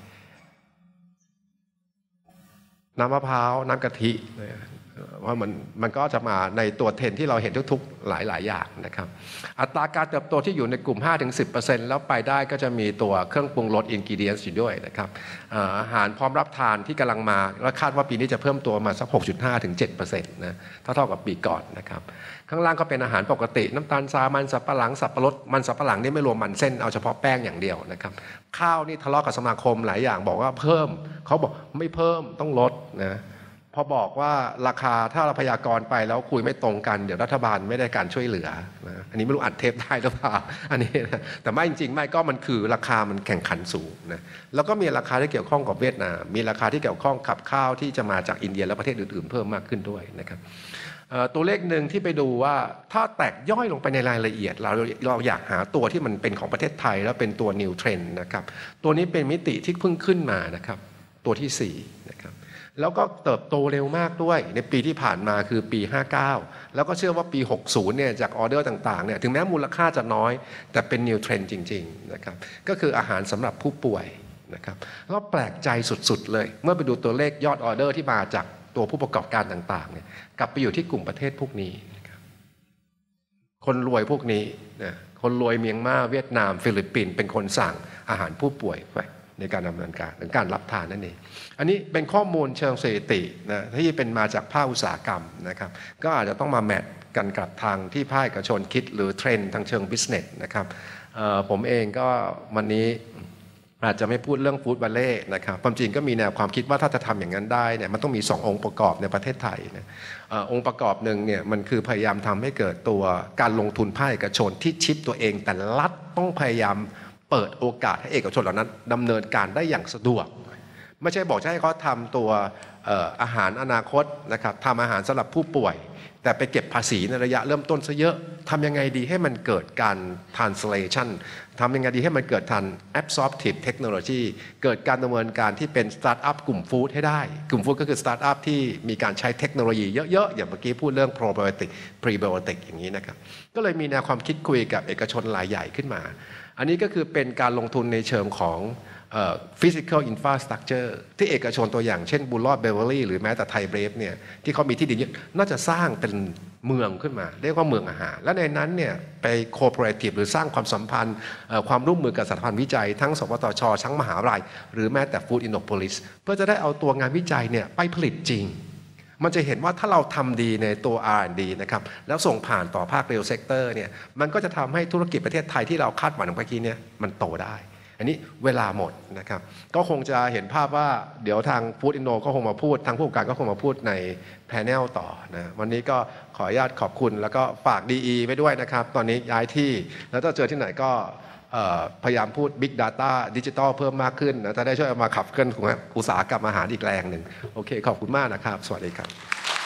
น้ำมะพร้าวน้ำกะทิว่ามันมันก็จะมาในตัวเทรนที่เราเห็นทุกๆหลายๆอย่างนะครับอัตราการเติบโตที่อยู่ในกลุ่ม ห้าถึงสิบเปอร์เซ็นต์ แล้วไปได้ก็จะมีตัวเครื่องปรุงรสอินกิเดียนอยู่ด้วยนะครับอาหารพร้อมรับทานที่กำลังมาและคาดว่าปีนี้จะเพิ่มตัวมาสัก หกจุดห้าถึงเจ็ดเปอร์เซ็นต์ นะเท่าเท่ากับปีก่อนนะครับข้างล่างก็เป็นอาหารปกติน้ำตาลทรายมันสับปะหลังสับปะรดมันสับปะหลังนี่ไม่รวมมันเส้นเอาเฉพาะแป้งอย่างเดียวนะครับข้าวนี่ทะเลาะกับสมาคมหลายอย่างบอกว่าเพิ่มเขาบอกไม่เพิ่มต้องลดนะพอบอกว่าราคาถ้าเราพยากรณ์ไปแล้วคุยไม่ตรงกันเดี๋ยวรัฐบาลไม่ได้การช่วยเหลือนะอันนี้ไม่รู้อัดเทปได้หรือเปล่าอันนี้นะแต่ไม่จริงๆไม่ก็มันคือราคามันแข่งขันสูงนะแล้วก็มีราคาที่เกี่ยวข้องกับเวียดนามมีราคาที่เกี่ยวข้องกับข้าวที่จะมาจากอินเดียและประเทศอื่นๆเพิ่มมากขึ้นด้วยนะครับตัวเลขหนึ่งที่ไปดูว่าถ้าแตกย่อยลงไปในรายละเอียดเราเราอยากหาตัวที่มันเป็นของประเทศไทยแล้วเป็นตัว new trend นะครับตัวนี้เป็นมิติที่เพิ่งขึ้นมานะครับตัวที่สี่นะครับแล้วก็เติบโตเร็วมากด้วยในปีที่ผ่านมาคือปีห้าเก้าแล้วก็เชื่อว่าปีหกสิบเนี่ยจากออเดอร์ต่างๆเนี่ยถึงแม้มูลค่าจะน้อยแต่เป็น new trend จริงๆนะครับก็คืออาหารสำหรับผู้ป่วยนะครับแล้วแปลกใจสุดๆเลยเมื่อไปดูตัวเลขยอดออเดอร์ที่มาจากตัวผู้ประกอบการต่างๆเนี่ยกลับไปอยู่ที่กลุ่มประเทศพวกนี้นะครับคนรวยพวกนี้นะคนรวยเมียนมาเวียดนามฟิลิปปินส์เป็นคนสั่งอาหารผู้ป่วยไปในการดำเนินการหรือการรับทานนั่นเองอันนี้เป็นข้อมูลเชิงสถิตินะที่เป็นมาจากภาคอุตสาหกรรมนะครับก็อาจจะต้องมาแมทกันกับทางที่ภาคเอกชนคิดหรือเทรนด์ทางเชิงบิสเนสนะครับผมเองก็วันนี้อาจจะไม่พูดเรื่องฟู้ดบัลเล่นะครับความจริงก็มีแนวความคิดว่าถ้าจะทำอย่างนั้นได้เนี่ยมันต้องมีสององค์ประกอบในประเทศไทยนะองค์ประกอบหนึ่งเนี่ยมันคือพยายามทำให้เกิดตัวการลงทุนภาคเอกชนที่ชิปตัวเองแต่รัฐต้องพยายามเปิดโอกาสให้เอกชนเหล่านั้นดำเนินการได้อย่างสะดวกไม่ใช่บอกจะให้เขาทำตัวอาหารอนาคตนะครับทำอาหารสำหรับผู้ป่วยแต่ไปเก็บภาษีในระยะเริ่มต้นซะเยอะทำยังไงดีให้มันเกิดการ translation ทำยังไงดีให้มันเกิดทัน absorptive technology เกิดการดำเนินการที่เป็นสตาร์ทอัพกลุ่มฟู้ดให้ได้กลุ่มฟู้ดก็คือสตาร์ทอัพที่มีการใช้เทคโนโลยีเยอะๆอย่างเมื่อกี้พูดเรื่อง probiotic prebiotic อย่างนี้นะครับก็เลยมีแนวความคิดคุยกับเอกชนรายใหญ่ขึ้นมาอันนี้ก็คือเป็นการลงทุนในเชิงของ physical infrastructure ที่เอกชนตัวอย่างเช่นบุลลอดเบเวอรี่หรือแม้แต่ไทยเบรฟเนี่ยที่เขามีที่ดินเยอะน่าจะสร้างเป็นเมืองขึ้นมาเรียกว่าเมืองอาหารและในนั้นเนี่ยไป cooperative หรือสร้างความสัมพันธ์ความร่วมมือกับสถาบันวิจัยทั้งสปตชทั้งมหาวิทยาลัยหรือแม้แต่ Food Innopolis เพื่อจะได้เอาตัวงานวิจัยเนี่ยไปผลิตจริงมันจะเห็นว่าถ้าเราทำดีในตัว อาร์ แอนด์ ดี นะครับแล้วส่งผ่านต่อภาคเรียลเซกเตอร์เนี่ยมันก็จะทำให้ธุรกิจประเทศไทยที่เราคาดหวังเมื่อกี้เนี่ยมันโตได้อันนี้เวลาหมดนะครับก็คงจะเห็นภาพว่าเดี๋ยวทาง Food Inno ก็คงมาพูดทางผู้ประกอบการก็คงมาพูดในแพนเนลต่อนะวันนี้ก็ขออนุญาตขอบคุณแล้วก็ฝาก ดี อี ไว้ด้วยนะครับตอนนี้ย้ายที่แล้วถ้าเจอที่ไหนก็พยายามพูด Big Data Digital เพิ่มมากขึ้นนะจะได้ช่วยมาขับเคลื่อนอุตสาหกรรมอาหารอีกแรงหนึ่งโอเคขอบคุณมากนะครับสวัสดีครับ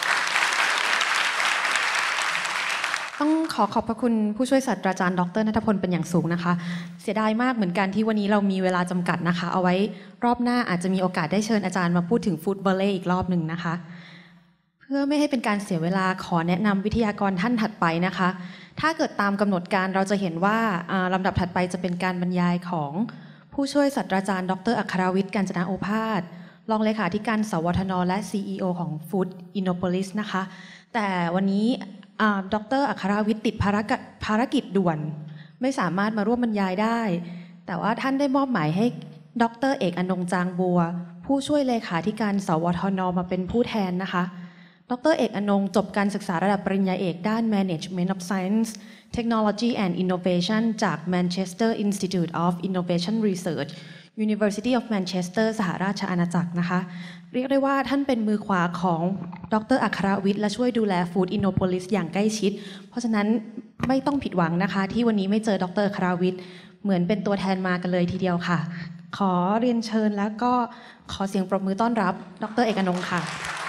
ต้องขอขอบพระคุณผู้ช่วยศาสตราจารย์ดร.ณัฐพลเป็นอย่างสูงนะคะเสียดายมากเหมือนกันที่วันนี้เรามีเวลาจำกัดนะคะเอาไว้รอบหน้าอาจจะมีโอกาสได้เชิญอาจารย์มาพูดถึงฟู้ดบัลเล่อีกรอบหนึ่งนะคะเพื่อไม่ให้เป็นการเสียเวลาขอแนะนำวิทยากรท่านถัดไปนะคะถ้าเกิดตามกำหนดการเราจะเห็นว่าลำดับถัดไปจะเป็นการบรรยายของผู้ช่วยศาสตราจารย์ดร.อัครวิทย์กาญจนาโอภาสรองเลขาธิการสวทนและ ซี อี โอ ของ Food Innopolis นะคะแต่วันนี้ดร.อัครวิทย์ติดภารกิจภารกิจด่วนไม่สามารถมาร่วมบรรยายได้แต่ว่าท่านได้มอบหมายให้ดร.เอกอนงค์จางบัวผู้ช่วยเลขาธิการสวทนมาเป็นผู้แทนนะคะดร.เอกอนงค์จบการศึกษาระดับปริญญาเอกด้าน Management of Science Technology and Innovation จาก Manchester Institute of Innovation Research University of Manchester สหราชอาณาจักรนะคะเรียกได้ว่าท่านเป็นมือขวาของดร.อัครวิทย์และช่วยดูแล Food Innopolis อย่างใกล้ชิดเพราะฉะนั้นไม่ต้องผิดหวังนะคะที่วันนี้ไม่เจอดร.อัครวิทย์เหมือนเป็นตัวแทนมากันเลยทีเดียวค่ะขอเรียนเชิญแล้วก็ขอเสียงปรบมือต้อนรับดร.เอกอนงค์ค่ะ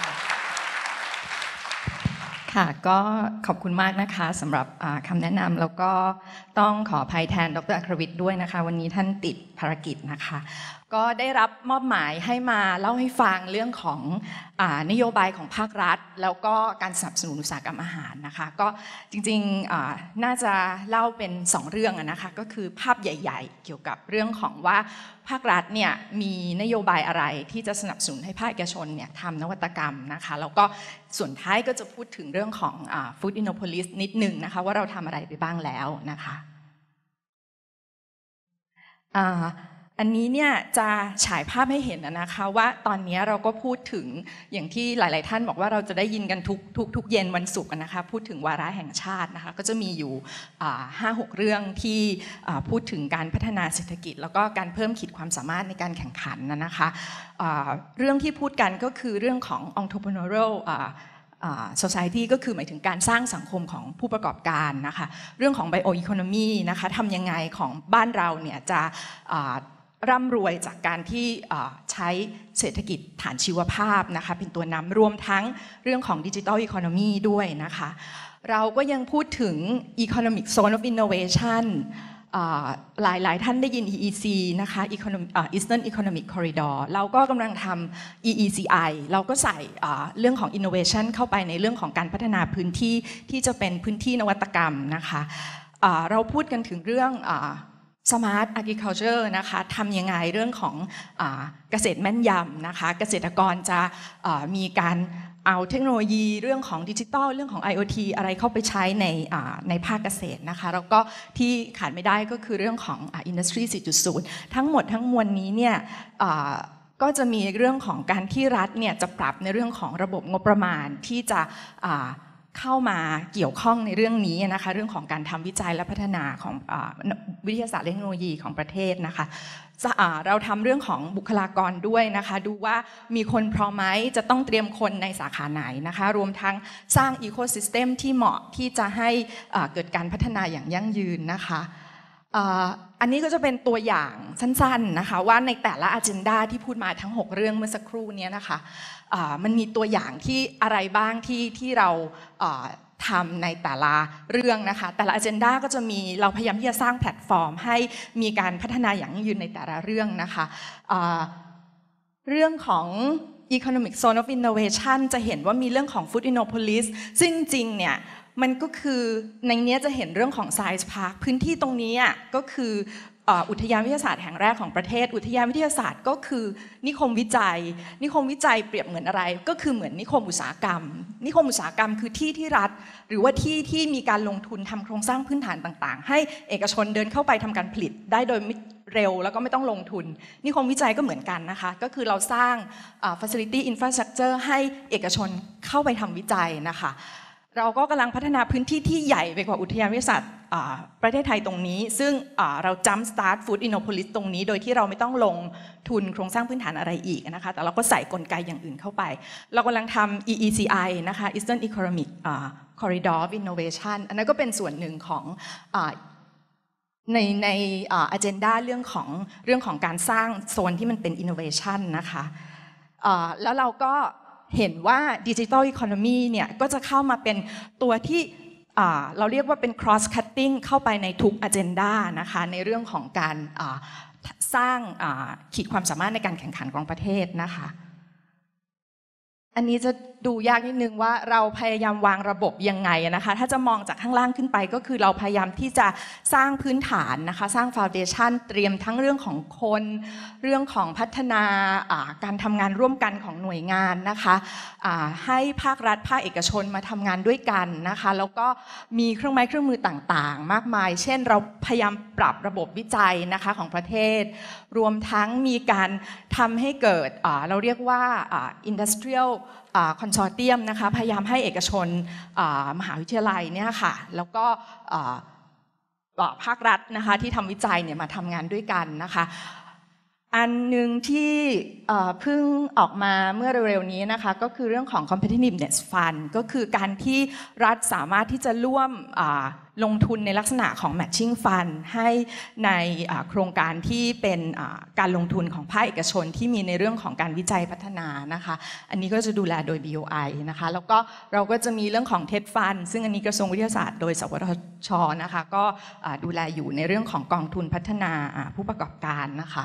ค่ะก็ขอบคุณมากนะคะสำหรับคำแนะนำแล้วก็ต้องขออภัยแทนดร.อัครวิทย์ด้วยนะคะวันนี้ท่านติดภารกิจนะคะก็ได้รับมอบหมายให้มาเล่าให้ฟังเรื่องของอ่านโยบายของภาครัฐแล้วก็การสนับสนุนอุตสาหกรรมอาหารนะคะก็จริงๆน่าจะเล่าเป็นสองเรื่องนะคะก็คือภาพใหญ่ๆเกี่ยวกับเรื่องของว่าภาครัฐเนี่ยมีนโยบายอะไรที่จะสนับสนุนให้ภาคเอกชนเนี่ยทำนวัตกรรมนะคะแล้วก็ส่วนท้ายก็จะพูดถึงเรื่องของ Food Innopolis นิดนึงนะคะว่าเราทำอะไรไปบ้างแล้วนะคะอันนี้เนี่ยจะฉายภาพให้เห็นนะคะว่าตอนนี้เราก็พูดถึงอย่างที่หลายๆท่านบอกว่าเราจะได้ยินกันทุกทุกทุกเย็นวันศุกร์นะคะพูดถึงวาระแห่งชาตินะคะก็จะมีอยู่ ห้าหก เรื่องที่พูดถึงการพัฒนาเศรษฐกิจแล้วก็การเพิ่มขีดความสามารถในการแข่งขันนะคะเรื่องที่พูดกันก็คือเรื่องของ entrepreneurial society ก็คือหมายถึงการสร้างสังคมของผู้ประกอบการนะคะเรื่องของ bioeconomy นะคะทำยังไงของบ้านเราเนี่ยจะร่ำรวยจากการที่ใช้เศรษฐกิจฐานชีวภาพนะคะเป็นตัวนำรวมทั้งเรื่องของดิจิทัลอีโคโนมีด้วยนะคะเราก็ยังพูดถึง Economic Zone of Innovation หลายหลายท่านได้ยิน อี อี ซี นะคะ Eastern Economic Corridor เราก็กำลังทำ อี อี ซี ไอ เราก็ใส่เรื่องของ Innovation เข้าไปในเรื่องของการพัฒนาพื้นที่ที่จะเป็นพื้นที่นวัตกรรมนะคะเราพูดกันถึงเรื่องSmart Agriculture นะคะทำยังไงเรื่องของเกษตรแม่นยำนะคะเกษตรกรจะมีการเอาเทคโนโลยีเรื่องของดิจิทัลเรื่องของ ไอ โอ ที อะไรเข้าไปใช้ในในภาคเกษตรนะคะแล้วก็ที่ขาดไม่ได้ก็คือเรื่องของ Industry สี่จุดศูนย์ ทั้งหมดทั้งมวลนี้เนี่ยก็จะมีเรื่องของการที่รัฐเนี่ยจะปรับในเรื่องของระบบงบประมาณที่จะเข้ามาเกี่ยวข้องในเรื่องนี้นะคะเรื่องของการทำวิจัยและพัฒนาของวิทยาศาสตร์และเทคโนโลยีของประเทศนะคะเราทำเรื่องของบุคลากรด้วยนะคะดูว่ามีคนพร้อมไหมจะต้องเตรียมคนในสาขาไหนนะคะรวมทั้งสร้างอีโคซิสเต็มที่เหมาะที่จะให้เกิดการพัฒนาอย่างยั่งยืนนะคะอันนี้ก็จะเป็นตัวอย่างสั้นๆนะคะว่าในแต่ละ agenda ที่พูดมาทั้งหกเรื่องเมื่อสักครู่นี้นะคะมันมีตัวอย่างที่อะไรบ้างที่ที่เราทำในแต่ละเรื่องนะคะแต่ละ agenda ก็จะมีเราพยายามที่จะสร้างแพลตฟอร์มให้มีการพัฒนาอย่างยั่งยืนในแต่ละเรื่องนะคะเรื่องของ Economic Zone of Innovation จะเห็นว่ามีเรื่องของ Food Innopolis ซึ่งจริงๆเนี่ยมันก็คือในนี้จะเห็นเรื่องของ Science Park พื้นที่ตรงนี้ก็คืออุทยานวิทยาศาสตร์แห่งแรกของประเทศอุทยานวิทยาศาสตร์ก็คือนิคมวิจัยนิคมวิจัยเปรียบเหมือนอะไรก็คือเหมือนนิคมอุตสาหกรรมนิคมอุตสาหกรรมคือที่ที่รัฐหรือว่าที่ที่มีการลงทุนทำโครงสร้างพื้นฐานต่างๆให้เอกชนเดินเข้าไปทำการผลิตได้โดยเร็วแล้วก็ไม่ต้องลงทุนนิคมวิจัยก็เหมือนกันนะคะก็คือเราสร้าง facility infrastructure ให้เอกชนเข้าไปทำวิจัยนะคะเราก็กำลังพัฒนาพื้นที่ที่ใหญ่ไปกว่าอุทยานวิทยาศาสตร์ประเทศไทยตรงนี้ซึ่งเรา Jump Start Food Innopolis ตรงนี้โดยที่เราไม่ต้องลงทุนโครงสร้างพื้นฐานอะไรอีกนะคะแต่เราก็ใส่กลไกอย่างอื่นเข้าไปเรากำลังทำ อี อี ซี ไอ นะคะ Eastern Economic Corridor of Innovation อันนั้นก็เป็นส่วนหนึ่งของในใน agenda เรื่องของเรื่องของการสร้างโซนที่มันเป็น innovation นะคะแล้วเราก็เห็นว่า Digital Economy เนี่ยก็จะเข้ามาเป็นตัวที่เราเรียกว่าเป็น cross cutting เข้าไปในทุก agenda นะคะในเรื่องของการสร้างขีดความสามารถในการแข่งขันของประเทศนะคะอันนี้จะดูยากนิดนึงว่าเราพยายามวางระบบยังไงนะคะถ้าจะมองจากข้างล่างขึ้นไปก็คือเราพยายามที่จะสร้างพื้นฐานนะคะสร้างฟาวเดชั่นเตรียมทั้งเรื่องของคนเรื่องของพัฒนาการทำงานร่วมกันของหน่วยงานนะคะให้ภาครัฐภาคเอกชนมาทำงานด้วยกันนะคะแล้วก็มีเครื่องไม้เครื่องมือต่างๆมากมายเช่นเราพยายามปรับระบบวิจัยนะคะของประเทศรวมทั้งมีการทำให้เกิดเราเรียกว่า industrialคอนโซร์เตียมนะคะพยายามให้เอกชนมหาวิทยาลัยเนี่ยค่ะแล้วก็ภาครัฐนะคะที่ทำวิจัยเนี่ยมาทำงานด้วยกันนะคะอันหนึ่งที่เพิ่งออกมาเมื่อเร็วๆนี้นะคะก็คือเรื่องของ competitiveness fund ก็คือการที่รัฐสามารถที่จะร่วมลงทุนในลักษณะของ matching fund ให้ในโครงการที่เป็นการลงทุนของภาคเอกชนที่มีในเรื่องของการวิจัยพัฒนานะคะอันนี้ก็จะดูแลโดย บี โอ ไอ นะคะแล้วก็เราก็จะมีเรื่องของ เท็ด Fund ซึ่งอันนี้กระทรวงวิทยาศาสตร์โดยสวทช.นะคะก็ดูแลอยู่ในเรื่องของกองทุนพัฒนาผู้ประกอบการนะคะ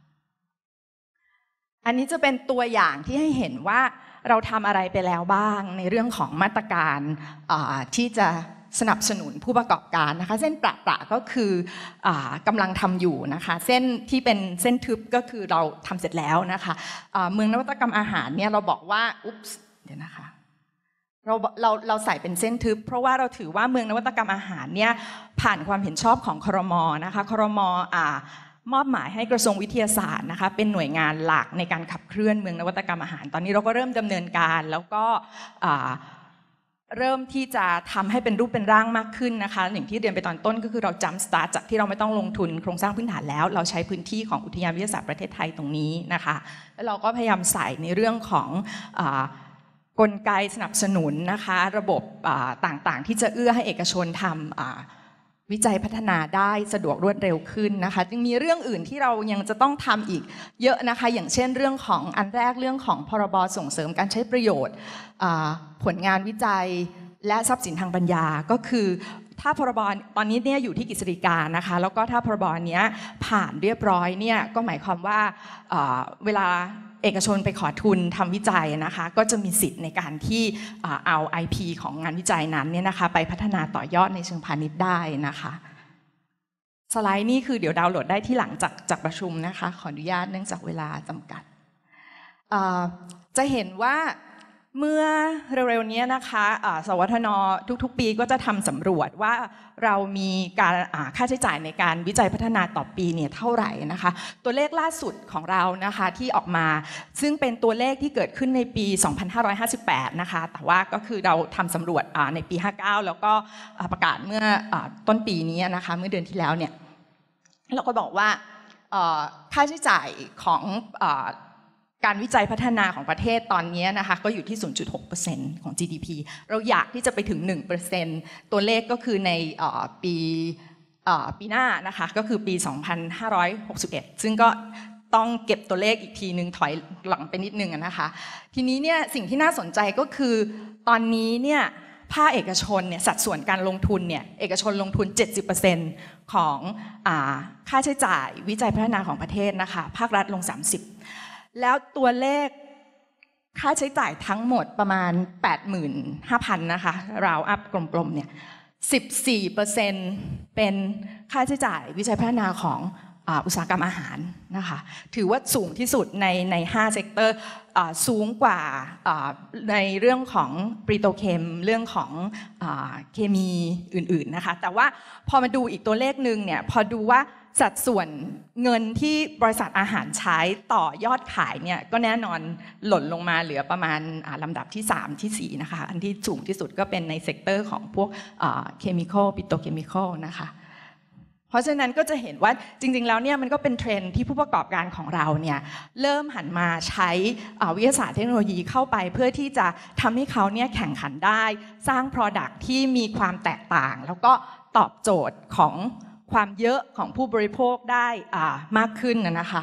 อันนี้จะเป็นตัวอย่างที่ให้เห็นว่าเราทำอะไรไปแล้วบ้างในเรื่องของมาตรการที่จะสนับสนุนผู้ประกอบการนะคะเส้นประประก็คือกำลังทำอยู่นะคะเส้นที่เป็นเส้นทึบก็คือเราทำเสร็จแล้วนะคะเมืองนวัตกรรมอาหารเนี่ยเราบอกว่าอุ๊บเดี๋ยวนะคะเราเราเราใส่เป็นเส้นทึบเพราะว่าเราถือว่าเมืองนวัตกรรมอาหารเนี่ยผ่านความเห็นชอบของครม.นะคะครม.มอบหมายให้กระทรวงวิทยาศาสตร์นะคะเป็นหน่วยงานหลักในการขับเคลื่อนเมืองนวัตกรรมอาหารตอนนี้เราก็เริ่มดำเนินการแล้วก็เริ่มที่จะทำให้เป็นรูปเป็นร่างมากขึ้นนะคะอย่างที่เรียนไปตอนต้นก็คือเราจัมป์สตาร์ทจากที่เราไม่ต้องลงทุนโครงสร้างพื้นฐานแล้วเราใช้พื้นที่ของอุทยานวิทยาศาสตร์ประเทศไทยตรงนี้นะคะแล้วเราก็พยายามใส่ในเรื่องของกลไกสนับสนุนนะคะระบบต่างๆที่จะเอื้อให้เอกชนทำวิจัยพัฒนาได้สะดวกรวดเร็วขึ้นนะคะจึงมีเรื่องอื่นที่เรายังจะต้องทำอีกเยอะนะคะอย่างเช่นเรื่องของอันแรกเรื่องของพรบส่งเสริมการใช้ประโยชน์ผลงานวิจัยและทรัพย์สินทางปัญญาก็คือถ้าพรบตอนนี้เนี่ยอยู่ที่กฤษฎีกานะคะแล้วก็ถ้าพรบเนี้ยผ่านเรียบร้อยเนี่ยก็หมายความว่าเวลาเอกชนไปขอทุนทำวิจัยนะคะก็จะมีสิทธิ์ในการที่เอา ไอ พี ของงานวิจัยนั้นเนี่ยนะคะไปพัฒนาต่อยอดในเชิงพาณิชย์ได้นะคะสไลด์นี้คือเดี๋ยวดาวน์โหลดได้ที่หลังจากจากประชุมนะคะขออนุญาตเนื่องจากเวลาจำกัดจะเห็นว่าเมื่อเร็วๆนี้นะคะสวทน.ทุกๆปีก็จะทำสำรวจว่าเรามีการค่าใช้จ่ายในการวิจัยพัฒนาต่อปีเนี่ยเท่าไหร่นะคะตัวเลขล่าสุดของเรานะคะที่ออกมาซึ่งเป็นตัวเลขที่เกิดขึ้นในปี สองพันห้าร้อยห้าสิบแปด นะคะแต่ว่าก็คือเราทำสำรวจในปี ห้าสิบเก้า แล้วก็ประกาศเมื่อต้นปีนี้นะคะเมื่อเดือนที่แล้วเนี่ยเราก็บอกว่าค่าใช้จ่ายของการวิจัยพัฒนาของประเทศตอนนี้นะคะก็อยู่ที่ ศูนย์จุดหกเปอร์เซ็นต์ ของ จี ดี พี เราอยากที่จะไปถึง หนึ่งเปอร์เซ็นต์ ตัวเลขก็คือในปีปีหน้านะคะก็คือปี สองพันห้าร้อยหกสิบเอ็ด ซึ่งก็ต้องเก็บตัวเลขอีกทีนึงถอยหลังไปนิดนึงนะคะทีนี้เนี่ยสิ่งที่น่าสนใจก็คือตอนนี้เนี่ยภาคเอกชนเนี่ยสัดส่วนการลงทุนเนี่ยเอกชนลงทุน เจ็ดสิบเปอร์เซ็นต์ ของอ่าค่าใช้จ่ายวิจัยพัฒนาของประเทศนะคะภาครัฐลง สามสิบแล้วตัวเลขค่าใช้จ่ายทั้งหมดประมาณ แปดหมื่นห้าพัน นะคะราวอัพกลมๆเนี่ย สิบสี่เปอร์เซ็นต์ เป็นค่าใช้จ่ายวิจัยพัฒนาของอุตสาหกรรมอาหารนะคะถือว่าสูงที่สุดในในห้าเซกเตอร์สูงกว่าในเรื่องของปริโตรเคมเรื่องของเคมีอื่นๆนะคะแต่ว่าพอมาดูอีกตัวเลขนึงเนี่ยพอดูว่าสัดส่วนเงินที่บริษัทอาหารใช้ต่อยอดขายเนี่ยก็แน่นอนหล่นลงมาเหลือประมาณลำดับที่สามที่สี่นะคะอันที่สูงที่สุดก็เป็นในเซกเตอร์ของพวกเคมีคอลปิโตรเคมีคอลนะคะเพราะฉะนั้นก็จะเห็นว่าจริงๆแล้วเนี่ยมันก็เป็นเทรนด์ที่ผู้ประกอบการของเราเนี่ยเริ่มหันมาใช้วิทยาศาสตร์เทคโนโลยีเข้าไปเพื่อที่จะทำให้เขาเนี่ยแข่งขันได้สร้าง Product ที่มีความแตกต่างแล้วก็ตอบโจทย์ของความเยอะของผู้บริโภคได้มากขึ้นนะคะ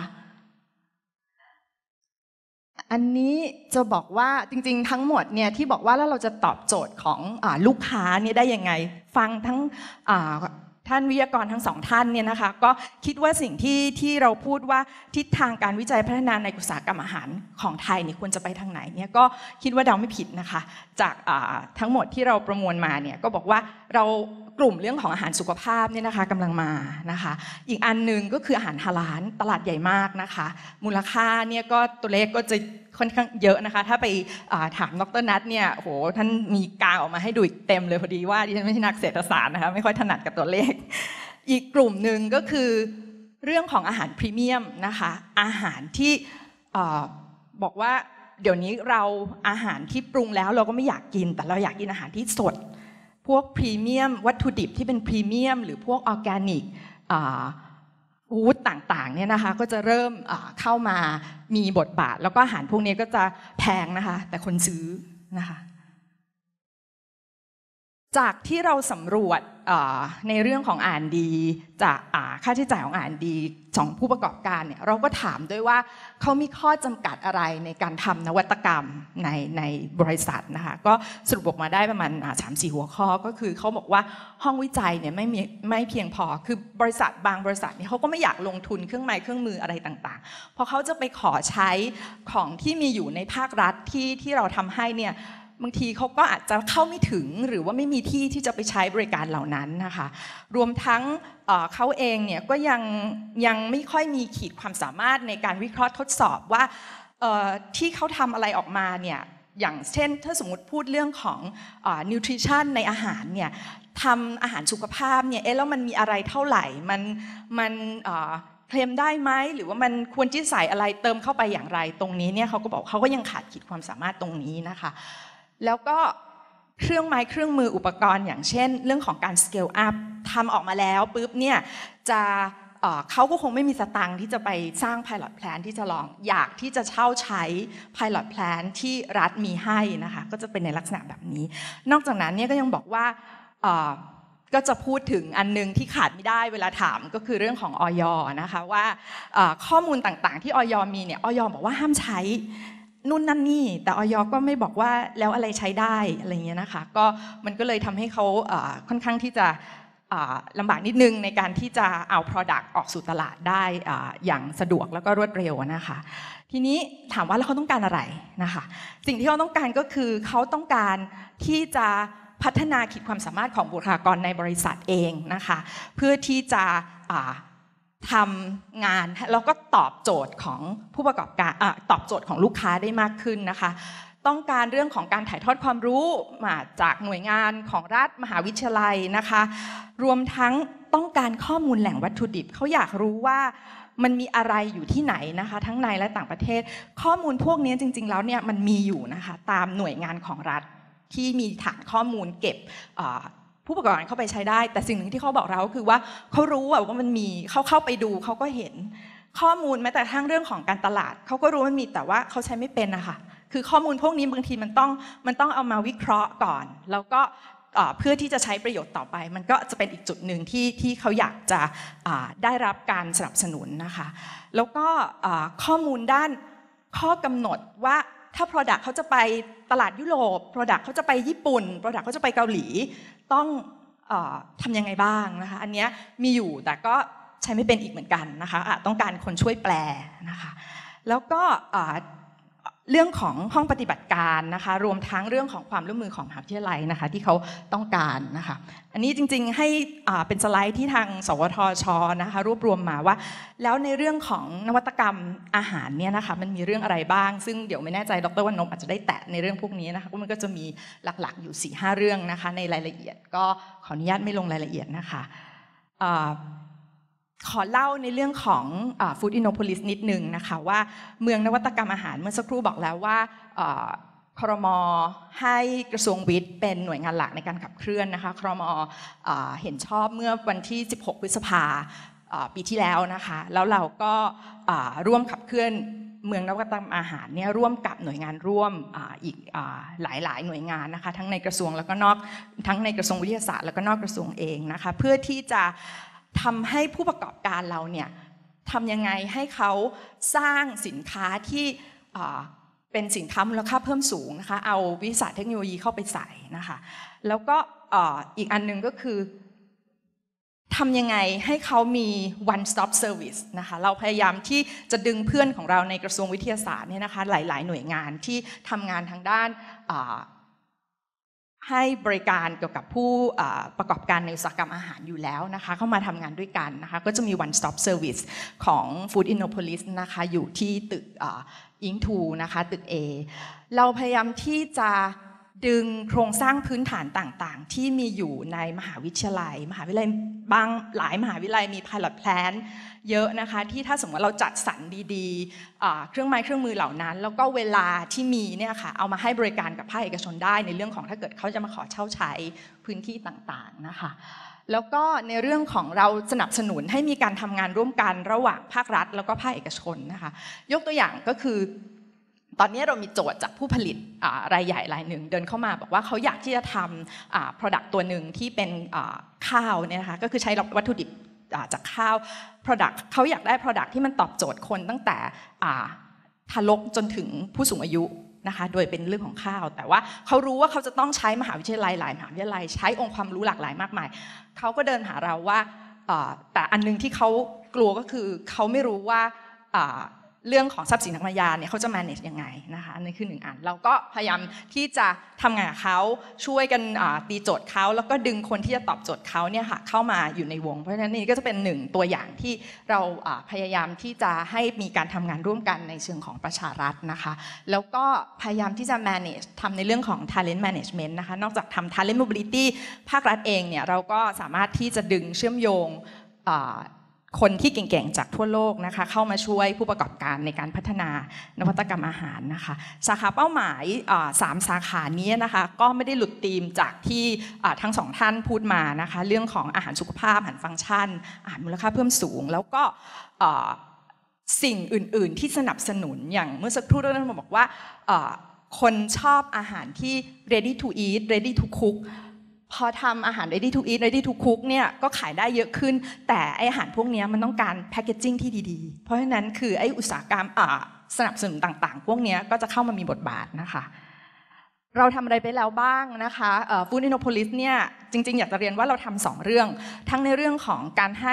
อันนี้จะบอกว่าจริงๆทั้งหมดเนี่ยที่บอกว่าแล้วเราจะตอบโจทย์ของลูกค้าเนี่ยได้ยังไงฟังทั้งท่านวิทยากรทั้งสองท่านเนี่ยนะคะก็คิดว่าสิ่งที่ที่เราพูดว่าทิศทางการวิจัยพัฒนาในอุตสาหกรรมอาหารของไทยนี่ควรจะไปทางไหนเนี่ยก็คิดว่าเดาไม่ผิดนะคะจากทั้งหมดที่เราประมวลมาเนี่ยก็บอกว่าเรากลุ่มเรื่องของอาหารสุขภาพเนี่ยนะคะกำลังมานะคะอีกอันนึงก็คืออาหารฮาลาลตลาดใหญ่มากนะคะมูลค่าเนี่ยก็ตัวเลขก็จะค่อนข้างเยอะนะคะถ้าไปถามดร.นัทเนี่ยโหท่านมีกางออกมาให้ดูอีกเต็มเลยพอดีว่าดิฉันไม่ใช่นักเศรษฐศาสตร์นะคะไม่ค่อยถนัดกับตัวเลขอีกกลุ่มหนึ่งก็คือเรื่องของอาหารพรีเมียมนะคะอาหารที่บอกว่าเดี๋ยวนี้เราอาหารที่ปรุงแล้วเราก็ไม่อยากกินแต่เราอยากกินอาหารที่สดพวกพรีเมียมวัตถุดิบที่เป็นพรีเมียมหรือพวกออร์แกนิกฟู้ดต่างๆเนี่ยนะคะก็จะเริ่มเข้ามามีบทบาทแล้วก็อาหารพวกนี้ก็จะแพงนะคะแต่คนซื้อนะคะจากที่เราสำรวจในเรื่องของ อาร์ แอนด์ ดี จากค่าใช้จ่ายของ อาร์ แอนด์ ดี ของผู้ประกอบการเนี่ยเราก็ถามด้วยว่าเขามีข้อจำกัดอะไรในการทำนวัตกรรมในในบริษัทนะคะก็สรุปออกมาได้ประมาณ สามสี่ หัวข้อก็คือเขาบอกว่าห้องวิจัยเนี่ยไม่มีไม่เพียงพอคือบริษัทบางบริษัทเนี่ยเขาก็ไม่อยากลงทุนเครื่องไม้เครื่องมืออะไรต่างๆเพราะเขาจะไปขอใช้ของที่มีอยู่ในภาครัฐที่ที่เราทำให้เนี่ยบางทีเขาก็อาจจะเข้าไม่ถึงหรือว่าไม่มีที่ที่จะไปใช้บริการเหล่านั้นนะคะรวมทั้งเขาเองเนี่ยก็ยังยังไม่ค่อยมีขีดความสามารถในการวิเคราะห์ทดสอบว่าที่เขาทำอะไรออกมาเนี่ยอย่างเช่นถ้าสมมติพูดเรื่องของนิวทริชั่นในอาหารเนี่ยทำอาหารสุขภาพเนี่ยเอ๊ะแล้วมันมีอะไรเท่าไหร่มันมันเคลมได้ไหมหรือว่ามันควรที่ใส่อะไรเติมเข้าไปอย่างไรตรงนี้เนี่ยเขาก็บอกเขาก็ยังขาดขีดความสามารถตรงนี้นะคะแล้วก็เครื่องไม้เครื่องมืออุปกรณ์อย่างเช่นเรื่องของการ scale up ทำออกมาแล้วปุ๊บเนี่ยจะเขาก็คงไม่มีสตังค์ที่จะไปสร้าง pilot plan ที่จะลองอยากที่จะเช่าใช้ pilot plan ที่รัฐมีให้นะคะก็จะเป็นในลักษณะแบบนี้นอกจากนั้นเนี่ยก็ยังบอกว่าก็จะพูดถึงอันนึงที่ขาดไม่ได้เวลาถามก็คือเรื่องของอย.นะคะว่าข้อมูลต่างๆที่อย.มีเนี่ยอย.บอกว่าห้ามใช้นู่นนั่นนี่แต่อย.ก็ไม่บอกว่าแล้วอะไรใช้ได้อะไรเงี้ยนะคะก็มันก็เลยทำให้เขาค่อนข้างที่จะลำบากนิดนึงในการที่จะเอา Product ออกสู่ตลาดได้อย่างสะดวกแล้วก็รวดเร็วนะคะทีนี้ถามว่าแล้วเขาต้องการอะไรนะคะสิ่งที่เขาต้องการก็คือเขาต้องการที่จะพัฒนาขีดความสามารถของบุคลากรในบริษัทเองนะคะเพื่อที่จะทำงานแล้วก็ตอบโจทย์ของผู้ประกอบการตอบโจทย์ของลูกค้าได้มากขึ้นนะคะต้องการเรื่องของการถ่ายทอดความรู้มาจากหน่วยงานของรัฐมหาวิทยาลัยนะคะรวมทั้งต้องการข้อมูลแหล่งวัตถุดิบเขาอยากรู้ว่ามันมีอะไรอยู่ที่ไหนนะคะทั้งในและต่างประเทศข้อมูลพวกนี้จริงๆแล้วเนี่ยมันมีอยู่นะคะตามหน่วยงานของรัฐที่มีฐานข้อมูลเก็บผู้ประกอบการเข้าไปใช้ได้แต่สิ่งหนึ่งที่เขาบอกเราคือว่าเขารู้ว่ามันมีเขาเข้าไปดูเขาก็เห็นข้อมูลแม้แต่ทั้งเรื่องของการตลาดเขาก็รู้มันมีแต่ว่าเขาใช้ไม่เป็นนะคะคือข้อมูลพวกนี้บางทีมันต้องมันต้องเอามาวิเคราะห์ก่อนแล้วก็เพื่อที่จะใช้ประโยชน์ต่อไปมันก็จะเป็นอีกจุดหนึ่งที่ที่เขาอยากจะได้รับการสนับสนุนนะคะแล้วก็ข้อมูลด้านข้อกำหนดว่าถ้า Product เขาจะไปตลาดยุโรป Product เขาจะไปญี่ปุ่น Product เขาจะไปเกาหลีต้องเอ่อทำยังไงบ้างนะคะอันนี้มีอยู่แต่ก็ใช้ไม่เป็นอีกเหมือนกันนะคะะต้องการคนช่วยแปลนะคะแล้วก็เรื่องของห้องปฏิบัติการนะคะรวมทั้งเรื่องของความร่วมมือของมหาวิทยาลัยนะคะที่เขาต้องการนะคะอันนี้จริงๆให้เป็นสไลด์ที่ทางสวทช.นะคะรวบรวมมาว่าแล้วในเรื่องของนวัตกรรมอาหารเนี่ยนะคะมันมีเรื่องอะไรบ้างซึ่งเดี๋ยวไม่แน่ใจดร.วรรณพอาจจะได้แตะในเรื่องพวกนี้นะคะมันก็จะมีหลักๆอยู่ สี่ห้า เรื่องนะคะในรายละเอียดก็ขออนุญาตไม่ลงรายละเอียดนะคะขอเล่าในเรื่องของ Food Innopolis นิดนึงนะคะว่าเมืองนวัตกรรมอาหารเมื่อสักครู่บอกแล้วว่าครม.ให้กระทรวงวิทย์เป็นหน่วยงานหลักในการขับเคลื่อนนะคะครม.เห็นชอบเมื่อวันที่สิบหกพฤษภาปีที่แล้วนะคะแล้วเราก็ร่วมขับเคลื่อนเมืองนวัตกรรมอาหารเนี่ยร่วมกับหน่วยงานร่วม อ, อีกหลายๆหน่วยงานนะคะทั้งในกระทรวงแล้วก็นอกทั้งในกระทรวงวิทยาศาสตร์แล้วก็นอกกระทรวงเองนะคะเพื่อที่จะทำให้ผู้ประกอบการเราเนี่ยทำยังไงให้เขาสร้างสินค้าที่เป็นสินค้ามูลค่าเพิ่มสูงนะคะเอาวิทยาศาสตร์เทคโนโลยีเข้าไปใส่นะคะแล้วก็อีกอันนึงก็คือทำยังไงให้เขามี one stop service นะคะเราพยายามที่จะดึงเพื่อนของเราในกระทรวงวิทยาศาสตร์เนี่ยนะคะหลายๆหน่วยงานที่ทำงานทางด้านให้บริการเกี่ยวกับผู้ประกอบการในอุตสาหกรรมอาหารอยู่แล้วนะคะเข้ามาทำงานด้วยกันนะคะก็จะมี one stop service ของ Food Innopolis นะคะอยู่ที่ตึก อิง ทู นะคะตึก A เราพยายามที่จะดึงโครงสร้างพื้นฐานต่างๆที่มีอยู่ในมหาวิทยาลัยมหาวิทยาลัยบางหลายมหาวิทยาลัยมี pilot plan เยอะนะคะที่ถ้าสมมติเราจัดสรรดีๆเครื่องไม้เครื่องมือเหล่านั้นแล้วก็เวลาที่มีเนี่ยค่ะเอามาให้บริการกับภาคเอกชนได้ในเรื่องของถ้าเกิดเขาจะมาขอเช่าใช้พื้นที่ต่างๆนะคะแล้วก็ในเรื่องของเราสนับสนุนให้มีการทำงานร่วมกันระหว่างภาครัฐแล้วก็ภาคเอกชนนะคะยกตัวอย่างก็คือตอนนี้เรามีโจทย์จากผู้ผลิตรายใหญ่รายหนึ่งเดินเข้ามาบอกว่าเขาอยากที่จะทำ product ตัวหนึ่งที่เป็นข้าวเนี่ยนะคะก็คือใช้วัตถุดิบจากข้าว product เขาอยากได้ product ที่มันตอบโจทย์คนตั้งแต่ทารกจนถึงผู้สูงอายุนะคะโดยเป็นเรื่องของข้าวแต่ว่าเขารู้ว่าเขาจะต้องใช้มหาวิทยาลัยหลายมหาวิทยาลัยใช้องค์ความรู้หลากหลายมากมายเขาก็เดินหาเราว่าแต่อันนึงที่เขากลัวก็คือเขาไม่รู้ว่าเรื่องของทรัพย์สินทางปัญญาเนี่ยเขาจะ manage ยังไงนะคะนี่คือหนึ่งอันเราก็พยายามที่จะทำงานกับเขาช่วยกันตีโจทย์เขาแล้วก็ดึงคนที่จะตอบโจทย์เขาเนี่ยค่ะเข้ามาอยู่ในวงเพราะฉะนั้นนี่ก็จะเป็นหนึ่งตัวอย่างที่เราพยายามที่จะให้มีการทำงานร่วมกันในเชิงของประชารัฐนะคะแล้วก็พยายามที่จะ manage ทำในเรื่องของ talent management นะคะนอกจากทำ talent mobility ภาครัฐเองเนี่ยเราก็สามารถที่จะดึงเชื่อมโยงคนที่เก่งๆจากทั่วโลกนะคะเข้ามาช่วยผู้ประกอบการในการพัฒนานวัตกรรมอาหารนะคะสาขาเป้าหมายสามสาขานี้นะคะก็ไม่ได้หลุดธีมจากที่ทั้งสองท่านพูดมานะคะเรื่องของอาหารสุขภาพอาหารฟังก์ชันอาหารมูลค่าเพิ่มสูงแล้วก็สิ่งอื่นๆที่สนับสนุนอย่างเมื่อสักครู่เราบอกว่าคนชอบอาหารที่ ready to eat ready to cook พอทำอาหาร ready to eat ready to cook เนี่ยก็ขายได้เยอะขึ้นแต่ไออาหารพวกนี้มันต้องการแพคเกจจิ้งที่ดีๆเพราะฉะนั้นคือไออุตสาหกรรมสนับสนุนต่างๆพวกนี้ก็จะเข้ามามีบทบาทนะคะเราทำอะไรไปแล้วบ้างนะคะ Food Innopolis เนี่ยจริงๆอยากจะเรียนว่าเราทำสองเรื่องทั้งในเรื่องของการให้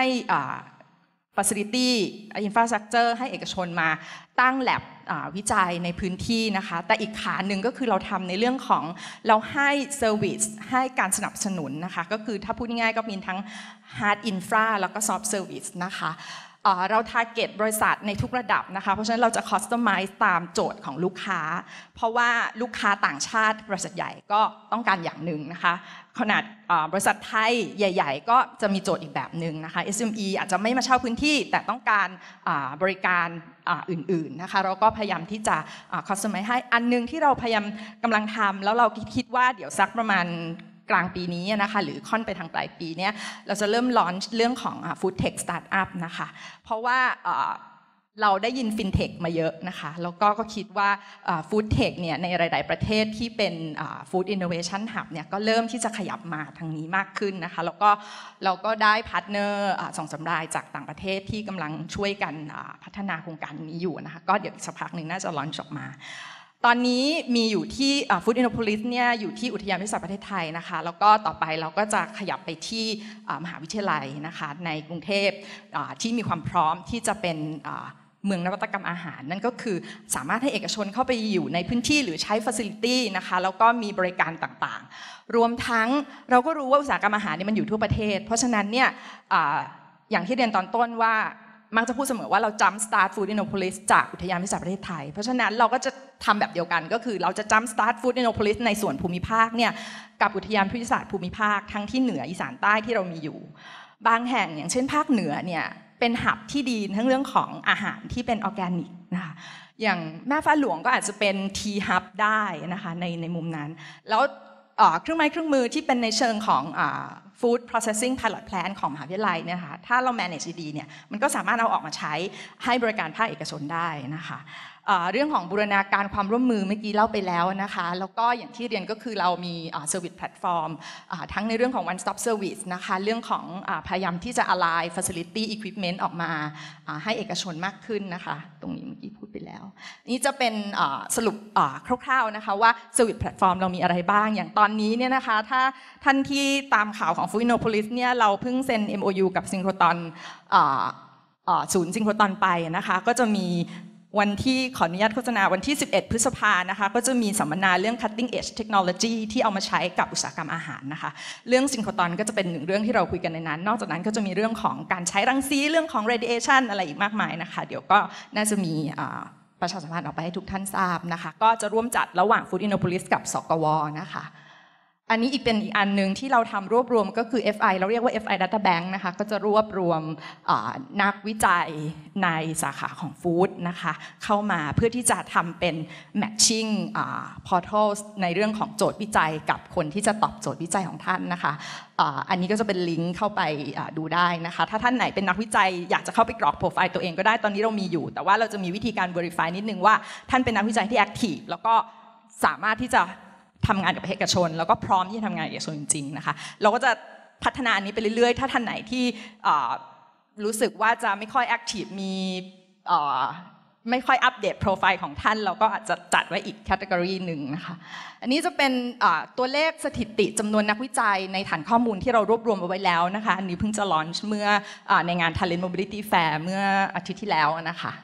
facility infrastructure ให้เอกชนมาตั้ง lab วิจัยในพื้นที่นะคะแต่อีกขาหนึ่งก็คือเราทำในเรื่องของเราให้ service ให้การสนับสนุนนะคะก็คือถ้าพูดง่ายๆก็มีทั้ง hard infra แล้วก็ soft service นะคะเรา target บริษัทในทุกระดับนะคะเพราะฉะนั้นเราจะ customize ตามโจทย์ของลูกค้าเพราะว่าลูกค้าต่างชาติบริษัทใหญ่ก็ต้องการอย่างหนึ่งนะคะขนาดบริษัทไทยใหญ่ๆก็จะมีโจทย์อีกแบบหนึ่งนะคะ เอส เอ็ม อี อาจจะไม่มาเช่าพื้นที่แต่ต้องการบริการอื่นๆนะคะเราก็พยายามที่จะ customize ให้อันนึงที่เราพยายามกำลังทำแล้วเราคิดว่าเดี๋ยวสักประมาณกลางปีนี้นะคะหรือค่อนไปทางปลายปีนี้เราจะเริ่มลอนช์เรื่องของ Food Tech Startup นะคะเพราะว่าเราได้ยิน FinTech มาเยอะนะคะแล้วก็ก็คิดว่า Food Tech เนี่ยในหลายๆประเทศที่เป็น Food Innovation Hub เนี่ยก็เริ่มที่จะขยับมาทางนี้มากขึ้นนะคะแล้วก็เราก็ได้พาร์ทเนอร์สองสามรายจากต่างประเทศที่กำลังช่วยกันพัฒนาโครงการนี้อยู่นะคะก็เดี๋ยวอีกสักพักหนึ่งน่าจะลอนช์ออกมาตอนนี้มีอยู่ที่ Food Innopolis เนี่ยอยู่ที่อุทยานวิทยาศาสตร์ประเทศไทยนะคะแล้วก็ต่อไปเราก็จะขยับไปที่มหาวิทยาลัยนะคะในกรุงเทพที่มีความพร้อมที่จะเป็นเมืองนวัตกรรมอาหารนั่นก็คือสามารถให้เอกชนเข้าไปอยู่ในพื้นที่หรือใช้ facility นะคะแล้วก็มีบริการต่างๆรวมทั้งเราก็รู้ว่าอุตสาหกรรมอาหารนี่มันอยู่ทั่วประเทศเพราะฉะนั้นเนี่ย อ, อย่างที่เรียนตอนต้นว่ามักจะพูดเสมอว่าเรา jump start Food Innopolis จากอุทยานวิทยาศาสตร์ประเทศไทยเพราะฉะนั้นเราก็จะทำแบบเดียวกันก็คือเราจะ jump start Food Innopolis ในส่วนภูมิภาคเนี่ยกับอุทยานวิทยาศาสตร์ภูมิภาคทั้งที่เหนืออีสานใต้ที่เรามีอยู่บางแห่งอย่างเช่นภาคเหนือเนี่ยเป็นหับที่ดีทั้งเรื่องของอาหารที่เป็นออร์แกนิกนะคะอย่างแม่ฟ้าหลวงก็อาจจะเป็น Tea Hub ได้นะคะในในมุมนั้นแล้วเครื่องไม้เครื่องมือที่เป็นในเชิงของ Food Processing Pilot Plan ของมหาวิทยาลัยเนี่ยค่ะถ้าเรา manage ดีเนี่ยมันก็สามารถเอาออกมาใช้ให้บริการภาคเอกชนได้นะคะเรื่องของบูรณาการความร่วมมือเมื่อกี้เล่าไปแล้วนะคะแล้วก็อย่างที่เรียนก็คือเรามี Service Platform ทั้งในเรื่องของ One Stop Service นะคะเรื่องของพยายามที่จะ align Facility Equipment ออกมาให้เอกชนมากขึ้นนะคะตรงนี้เมื่อกี้พูดไปแล้วนี่จะเป็นสรุปคร่าวๆนะคะว่า Service Platform เรามีอะไรบ้างอย่างตอนนี้เนี่ยนะคะถ้าท่านที่ตามข่าวของ Food Innopolis เนี่ยเราเพิ่งเซ็น เอ็ม โอ ยู กับซิงโครตอนศูนย์ซิงโครตอนไปนะคะก็จะมีวันที่ขออนุญาตโฆษณาวันที่สิบเอ็ดพฤษภานะคะก็จะมีสัมมนาเรื่อง cutting edge technology ที่เอามาใช้กับอุตสาหกรรมอาหารนะคะเรื่องซิงโครตอนก็จะเป็นหนึ่งเรื่องที่เราคุยกันในนั้นนอกจากนั้นก็จะมีเรื่องของการใช้รังสีเรื่องของ radiation อะไรอีกมากมายนะคะเดี๋ยวก็น่าจะมีประชาสัมพันธ์ออกไปให้ทุกท่านทราบนะคะก็จะร่วมจัดระหว่าง Food Innopolis กับสกวนะคะอันนี้อีกเป็นอีกอันหนึ่งที่เราทำรวบรวมก็คือ เอฟ ไอ เราเรียกว่า เอฟ ไอ Data Bank นะคะก็จะรวบรวมนักวิจัยในสาขาของฟู้ดนะคะเข้ามาเพื่อที่จะทำเป็น matching portal ในเรื่องของโจทย์วิจัยกับคนที่จะตอบโจทย์วิจัยของท่านนะคะอันนี้ก็จะเป็นลิงก์เข้าไปดูได้นะคะถ้าท่านไหนเป็นนักวิจัยอยากจะเข้าไปกรอกโปรไฟล์ตัวเองก็ได้ตอนนี้เรามีอยู่แต่ว่าเราจะมีวิธีการ verify นิดนึงว่าท่านเป็นนักวิจัยที่ active แล้วก็สามารถที่จะทำงานกับเอกชนแล้วก็พร้อมที่จะทำงานกับเอกชนจริงๆนะคะเราก็จะพัฒนาอันนี้ไปเรื่อยๆถ้าท่านไหนที่รู้สึกว่าจะไม่ค่อยแอคทีฟมีไม่ค่อยอัปเดตโปรไฟล์ของท่านเราก็อาจจะจัดไว้อีกแคตตากรีหนึ่งนะคะอันนี้จะเป็นตัวเลขสถิติจำนวนนักวิจัยในฐานข้อมูลที่เรารวบรวมเอาไว้แล้วนะคะอันนี้เพิ่งจะลอนช์เมื่อในงาน Talent Mobility Fair เมื่ออาทิตย์ที่แล้วนะคะ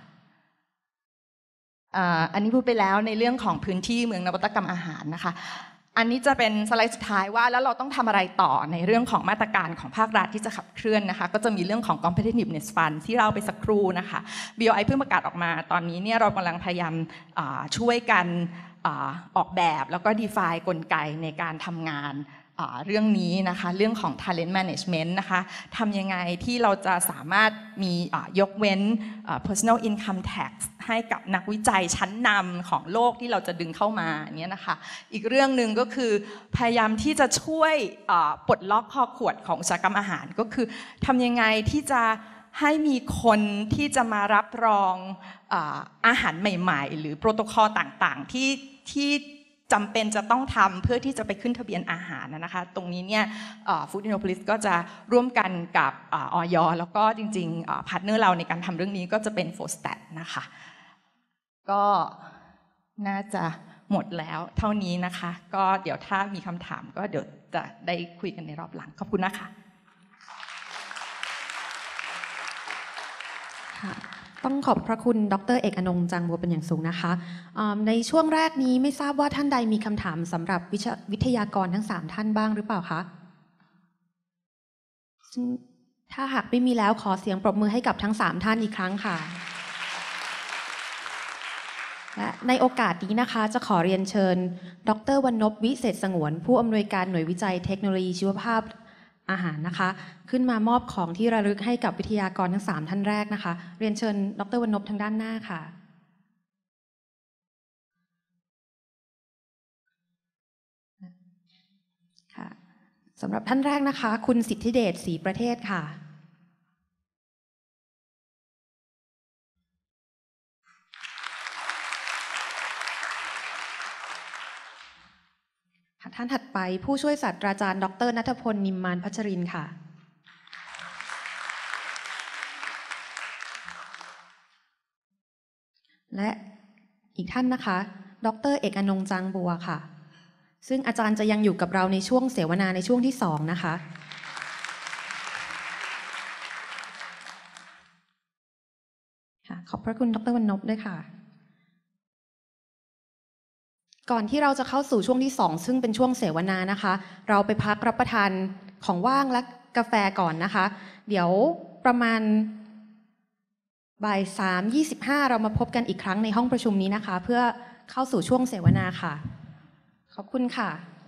อันนี้พูดไปแล้วในเรื่องของพื้นที่เมืองนวัตกรรมอาหารนะคะอันนี้จะเป็นสไลด์สุดท้ายว่าแล้วเราต้องทำอะไรต่อในเรื่องของมาตรการของภาครัฐที่จะขับเคลื่อนนะคะก็จะมีเรื่องของ Competitiveness Fund ที่เราไปสักครู่นะคะ บี โอ ไอ เพิ่งประกาศออกมาตอนนี้เนี่ยเรากำลังพยายามช่วยกันออกแบบแล้วก็ define กลไกในการทำงานเรื่องนี้นะคะเรื่องของ talent management นะคะทำยังไงที่เราจะสามารถมียกเว้น personal income tax ให้กับนักวิจัยชั้นนำของโลกที่เราจะดึงเข้ามาอย่างเงี้ยนะคะอีกเรื่องหนึ่งก็คือพยายามที่จะช่วยปลดล็อกคอขวดของอุตสาหกรรมอาหารก็คือทำยังไงที่จะให้มีคนที่จะมารับรองอาหารใหม่ๆหรือโปรโตคอลต่างๆที่ที่จำเป็นจะต้องทำเพื่อที่จะไปขึ้นทะเบียนอาหารนะคะตรงนี้เนี่ยฟู้ดอินโนโพลิสก็จะร่วมกันกับออย.แล้วก็จริงๆพาร์ทเนอร์เราในการทำเรื่องนี้ก็จะเป็นโฟสแตทนะคะก็น่าจะหมดแล้วเท่านี้นะคะก็เดี๋ยวถ้ามีคำถามก็เดี๋ยวจะได้คุยกันในรอบหลังขอบคุณนะคะต้องขอบพระคุณดร.เอกอนงค์ จังบัวเป็นอย่างสูงนะคะในช่วงแรกนี้ไม่ทราบว่าท่านใดมีคำถามสำหรับวิทยากรทั้งสามท่านบ้างหรือเปล่าคะถ้าหากไม่มีแล้วขอเสียงปรบมือให้กับทั้งสามท่านอีกครั้งค่ะและในโอกาสนี้นะคะจะขอเรียนเชิญดร.วรรณพ วิเศษสงวนผู้อำนวยการหน่วยวิจัยเทคโนโลยีชีวภาพอาหารนะคะขึ้นมามอบของที่ระลึกให้กับวิทยากรทั้งสามท่านแรกนะคะเรียนเชิญดร.วรรณพทางด้านหน้าค่ะค่ะสำหรับท่านแรกนะคะคุณสิทธิเดชศรีประเทศค่ะท่านถัดไปผู้ช่วยศาสตราจารย์ดร.ณัฐพล นิมมานพัชรินทร์ค่ะและอีกท่านนะคะดร.เอกอนงค์ จังบัวค่ะซึ่งอาจารย์จะยังอยู่กับเราในช่วงเสวนาในช่วงที่สองนะคะขอบพระคุณดร.วรรณพด้วยค่ะก่อนที่เราจะเข้าสู่ช่วงที่สองซึ่งเป็นช่วงเสวนานะคะเราไปพักรับประทานของว่างและกาแฟก่อนนะคะเดี๋ยวประมาณบ่ายสามยี่สิบห้าเรามาพบกันอีกครั้งในห้องประชุมนี้นะคะเพื่อเข้าสู่ช่วงเสวนาค่ะขอบคุณค่ะ